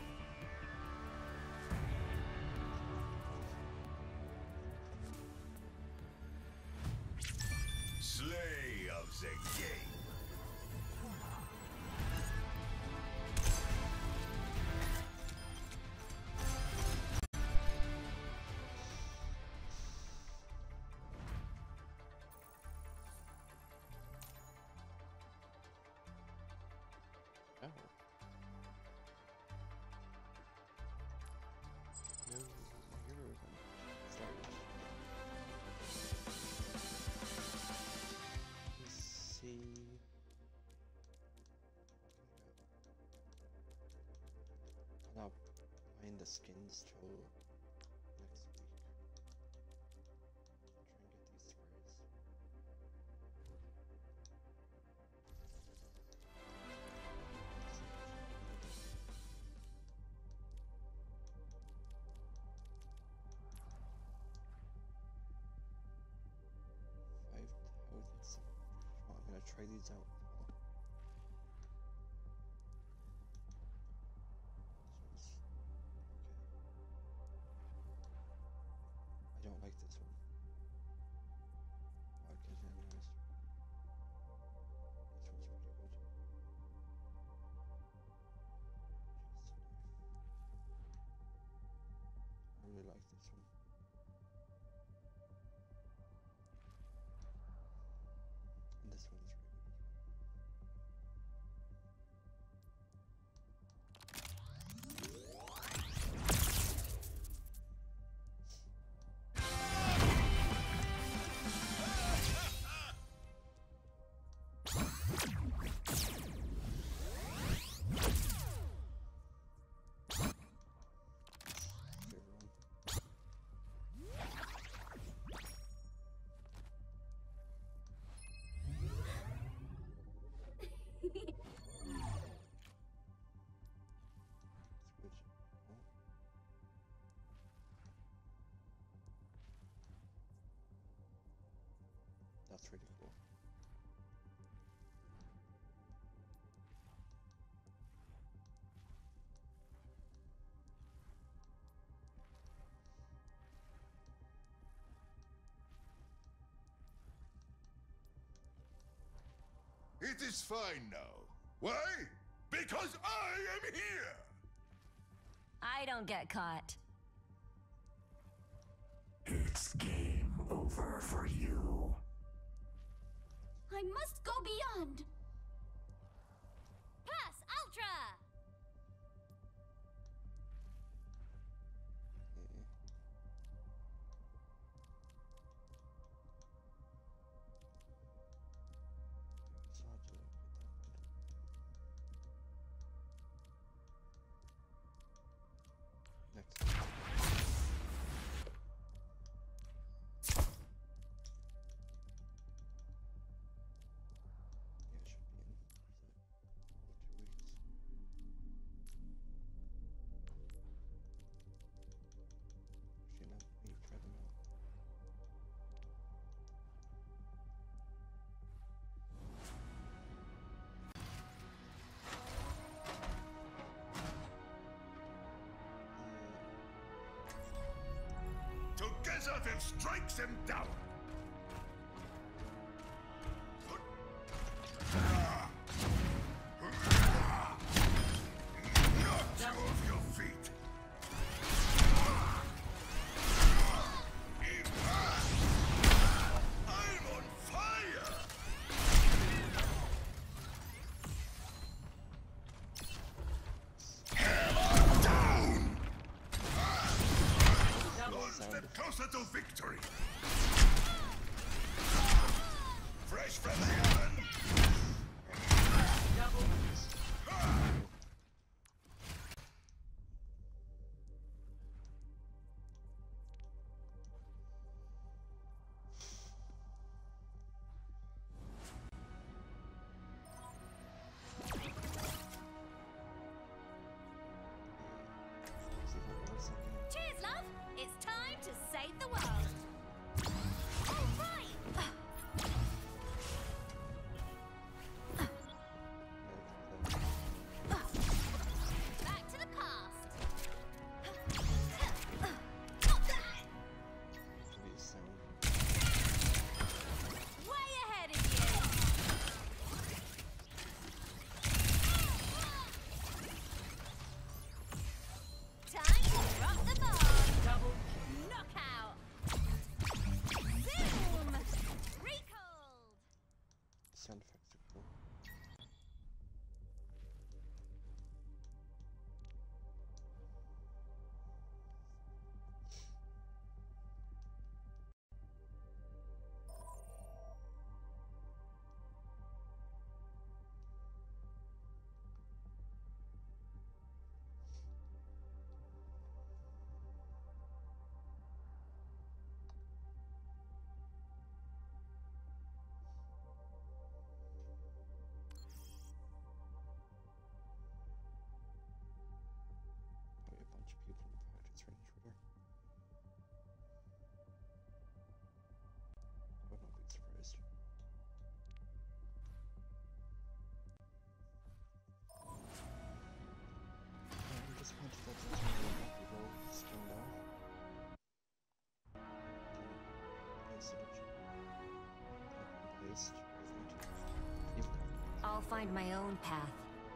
Slay of the game. Oh. No heroism. Sorry. Let's see. I'll find the skins till next week. Try and get these stories. Five thousand. Oh, I'm gonna try these out. I don't like this one. Why? Because That's really cool. It is fine now. Why? Because I am here! I don't get caught. It's game over for you. I must go beyond. Pass Ultra! Together we'll strike them down! Not two of your feet! I'm on fire! Hammer down! One step closer to victory! Fresh from the oven! Double. Cheers, love! It's time to save the world! All right! Back to the past! Way ahead of you! Time to rock the ball! Double. Knockout! Zoom! Recalled! Sound effects are cool. Probably a bunch of people in the practice range were there. I would not be surprised. I'm disappointed that there's no people scanned off. Paste it. Paste. You've got I'll find my own path.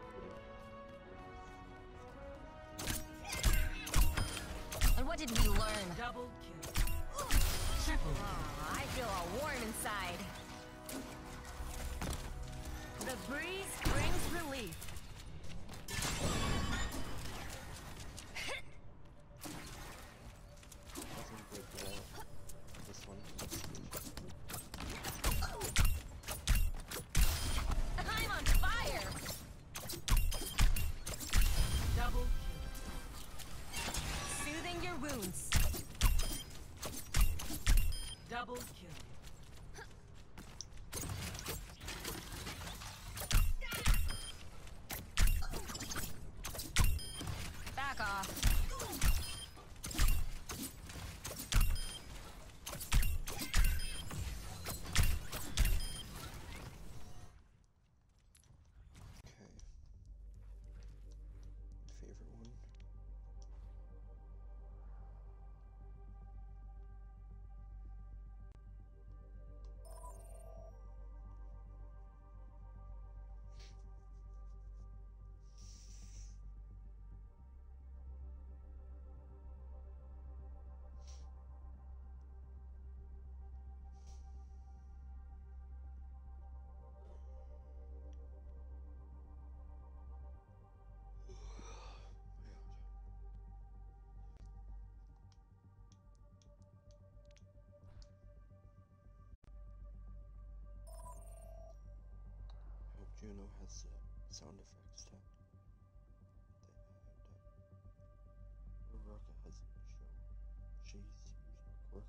And what did we learn? Double kill. Triple. Oh, I feel all warm inside. The breeze brings relief. nothing good about this one. I'm on fire! Double kill. Soothing your wounds. Double kill. Back off. has uh, sound effects that that Rocket has in the show. She's using a quirk.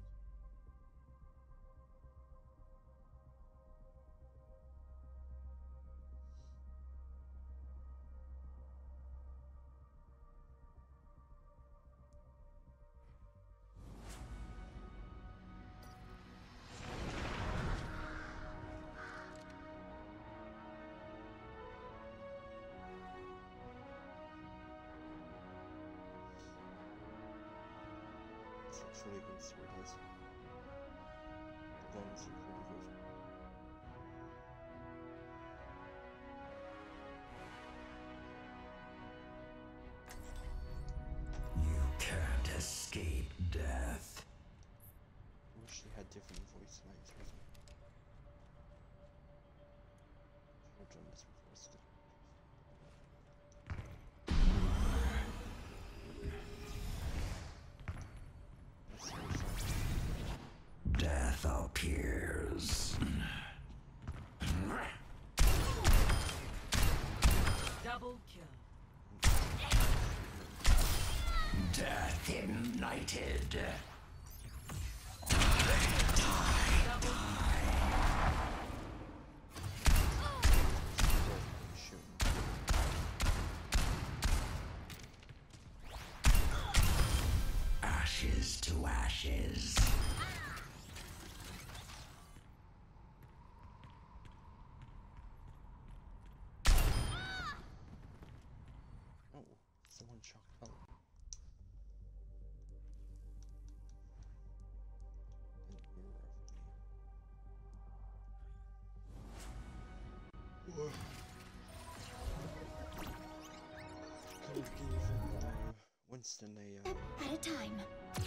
It's really good to see what it does. The guns are pretty good. You can't escape death. I wish they had different voice lines for them. Should have done this before still. Death appears. Double kill. Death ignited. Ashes to ashes. Oh, someone shocked out. Could have given uh, Winston a uh, At a time.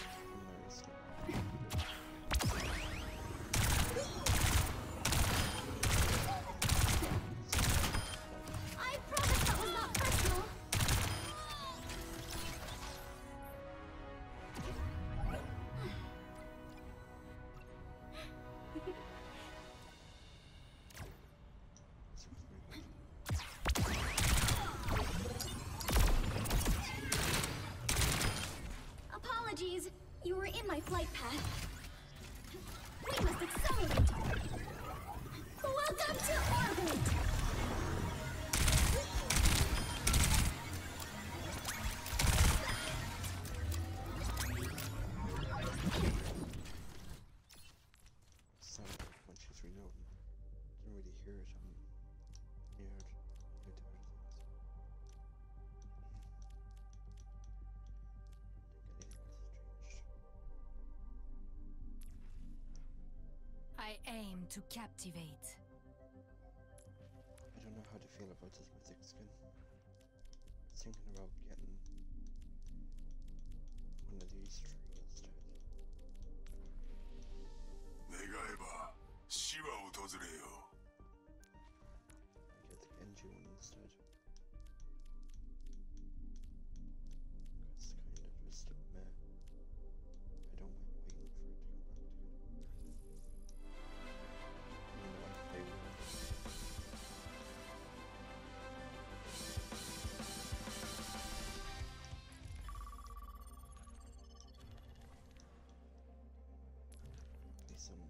I promise that was not personal. Apologies, you were in my flight path. We must accelerate. Welcome to orbit. Sound like when she's reloading. Didn't really hear it. I'm weird. Weird things. I aim to captivate. I don't know how to feel about this mythic skin. I was thinking about getting one of these three instead. 내가 해봐. 시와 오토즈레요. I get the Genji one instead. It's kind of just meh. I don't mind waiting for it to come back together. You know what? They will. Some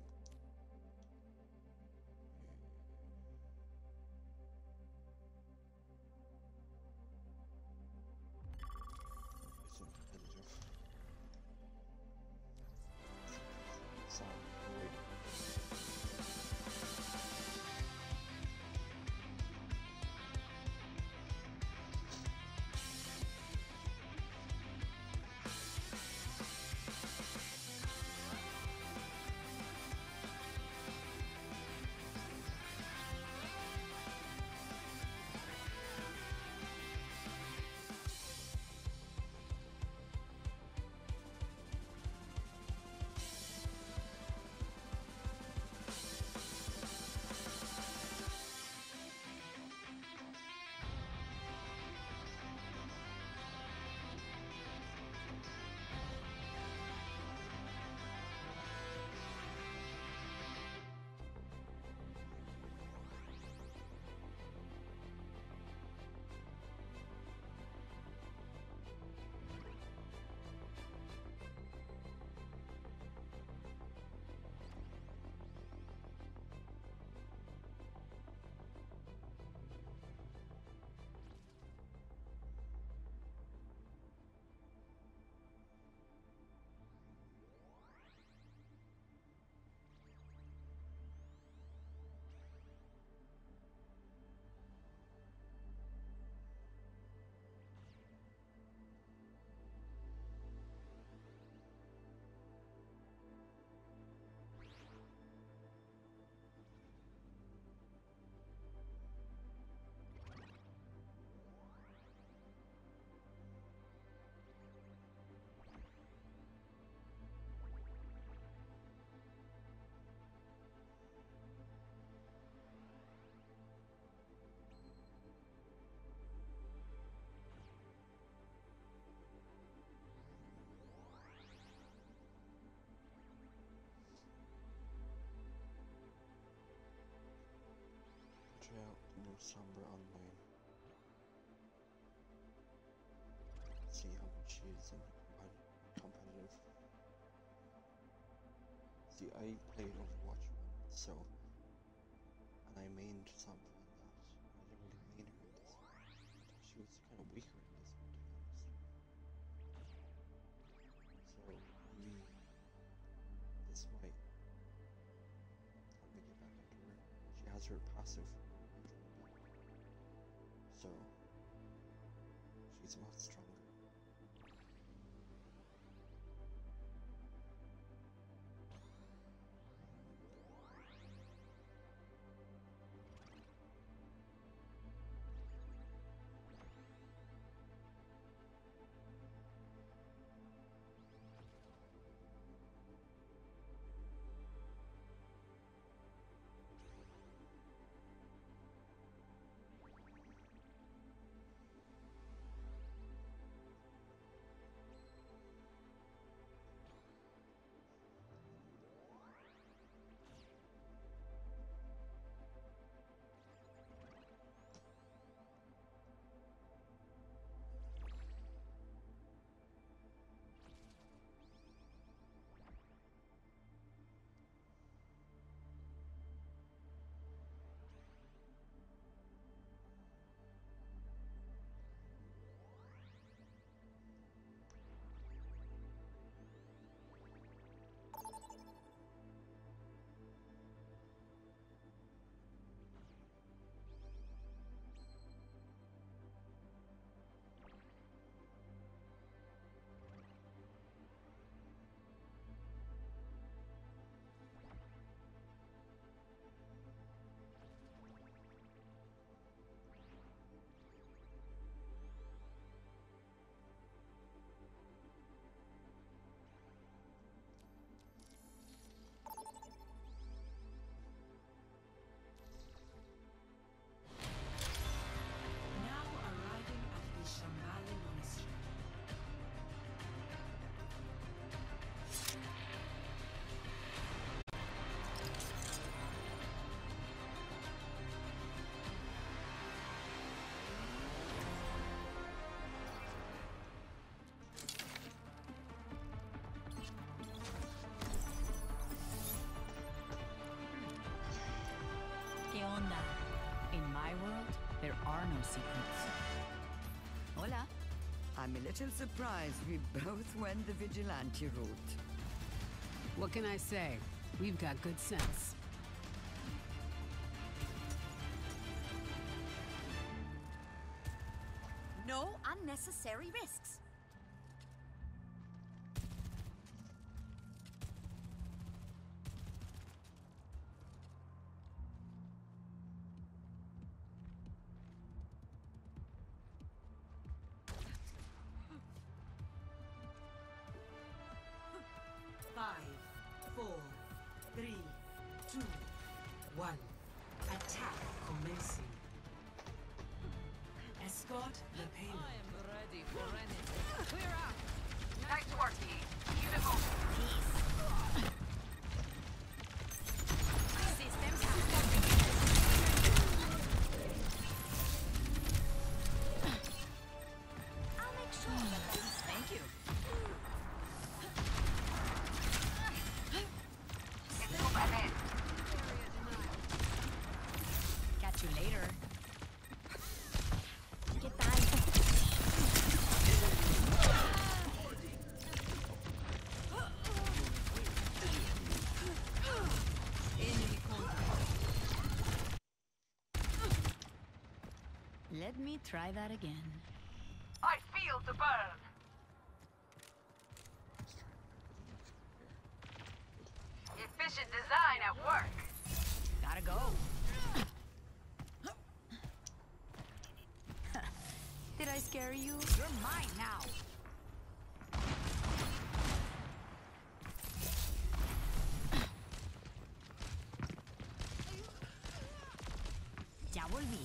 out the new Sombra Online. See how much she is in competitive. See, I played Overwatch one, so, and I mained Sombra on that. I didn't really main her in this one. She was kind of weaker in this one, to be honest. So, maybe this might help me get back into her. She has her passive, so she's a lot stronger. In my world, there are no secrets. Hola. I'm a little surprised we both went the vigilante route. What can I say? We've got good sense. No unnecessary risks. Five, four, three, two, one. Attack commencing. Escort the payload. I am ready for anything. Clear out. Nice work, E. Keep it moving. Systems I'll make sure that this is thank you. Catch you later. Get by. Enemy contact. Let me try that again. I feel the burn. Efficient design at work. Gotta go. Did I scare you? You're mine now. Ya volví.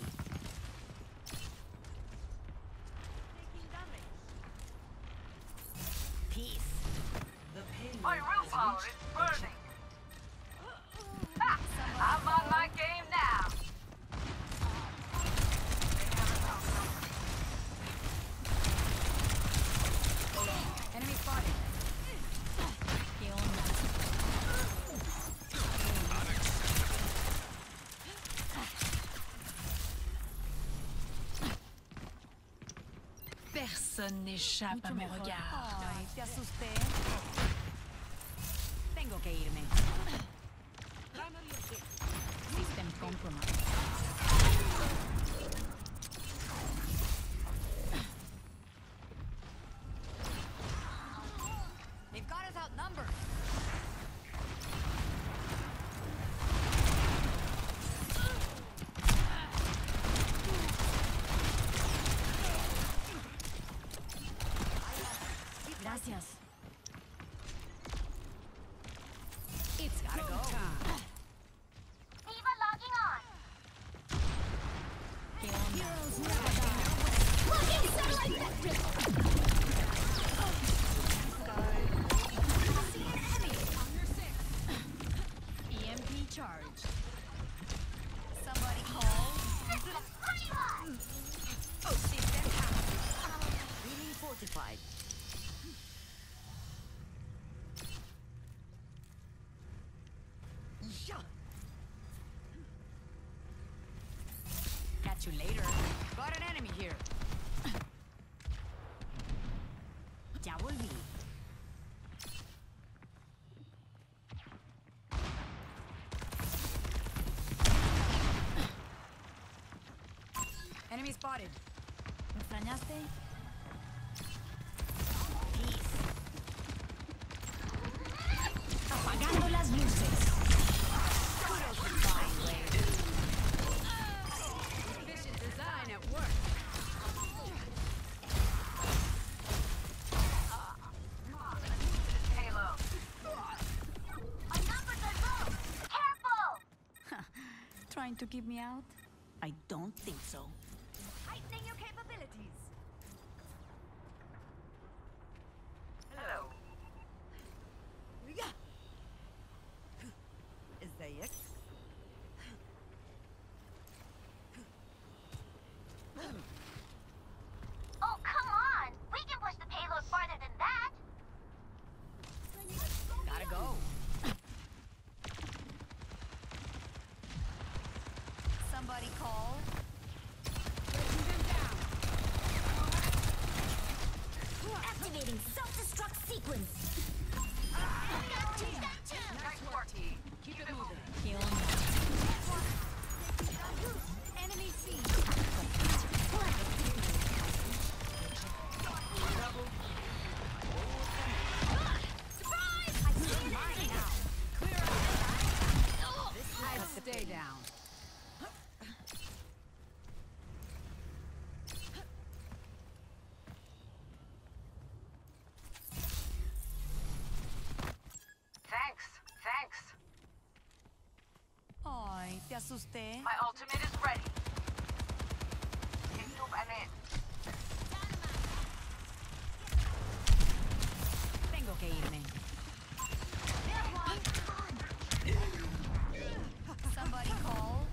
Peace. My willpower is burning. Ha! I'm on my game now. Personne n'échappe à mon regard. Ay, te asusté. Tengo que irme. System compromised. They've got us outnumbered. Gracias. It's gotta go. Eva logging on. ¿Qué onda? Locking satellite vector. E M P charge. Somebody call. Oh, system hacked. Feeling fortified. Catch you later. Got an enemy here. Ya volví. Enemy spotted. ¿Me extrañaste? Apagando las luces. Efficient design at work. Halo. Our numbers are low. Careful. Trying to keep me out? I don't think so. Heightening your capabilities. Hello. ازيك؟ Oh, come on. We can push the payload farther than that. Gotta go. Somebody call. Activating self-destruct sequence. Nice work, T. Keep it moving. ¿Qué onda? Enemy seen. Surprise! I see an enemy now. Clear out. I'd stay down. Thanks. Thanks. Ay, te asusté. My ultimate is ready. Hit loop and in. Tengo que irme. Somebody call.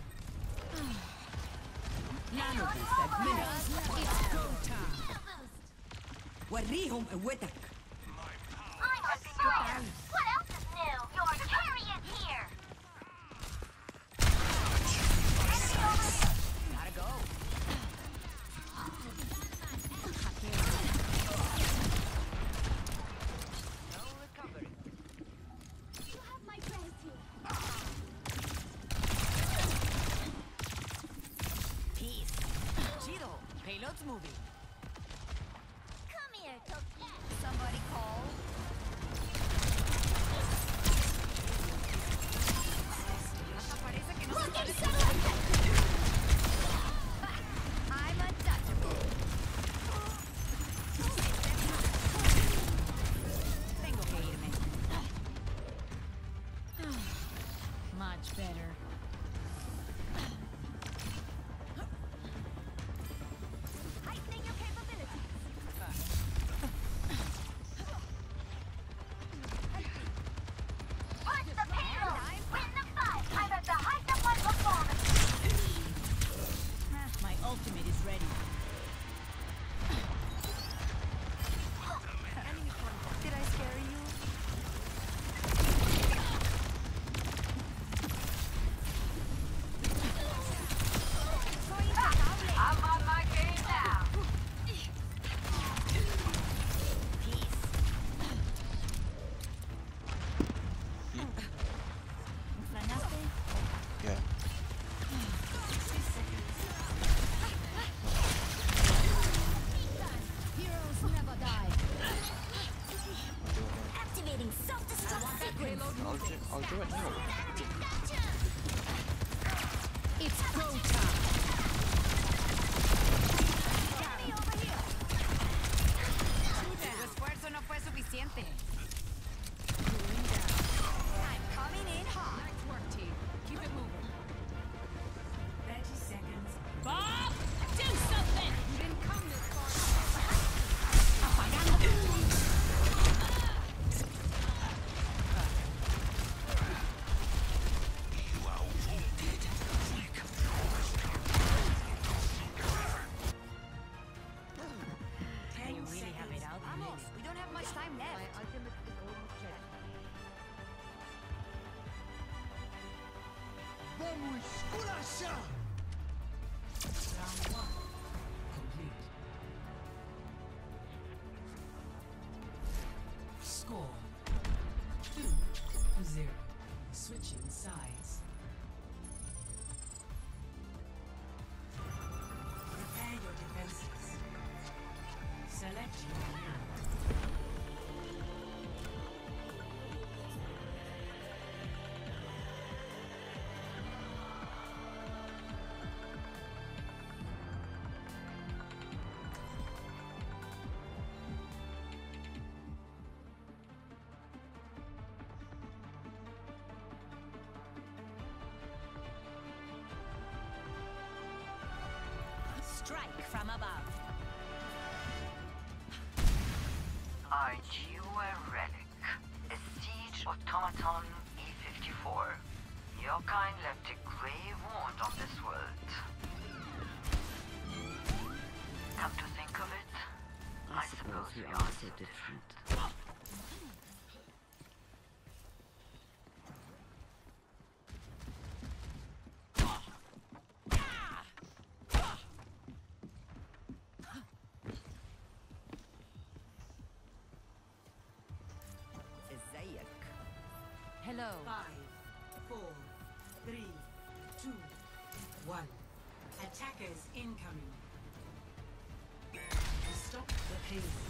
Nanoboost administered. It's go time. وريهم قوتك. I'm on fire. What else is new? Your chariot here. Enemy over here. Gotta go. No recovery. You have my gratitude. Peace. Chido. Payload's moving. Come here, Toki. Somebody call. Hasta parece que no se Locking puede- satellite vector. I'm untouchable. Tengo que irme. Much better. Heightening your capabilities. Push the payload. Win the fight. I'm at the height of my performance. My ultimate is ready. Did I scare you? I'm on my game now. Do it now. It's go time. Tu esfuerzo no fue suficiente. I'm coming in hot. Nice work, team. Keep it moving. thirty seconds. Bob, do something. You didn't come this far. You really have it out. Vamos, we don't have much time left. My ultimate is almost ready. Vamos, esculacha! Round one. Complete. Score. Two to zero. Switching sides. Prepare your defenses. Select your hero. Strike from above. Aren't you a relic? A siege automaton E fifty-four. Your kind left a grave wound on this world. Come to think of it, I, I suppose we are so different. Hello. Five, four, three, two, one. Attackers incoming. Stop the pain.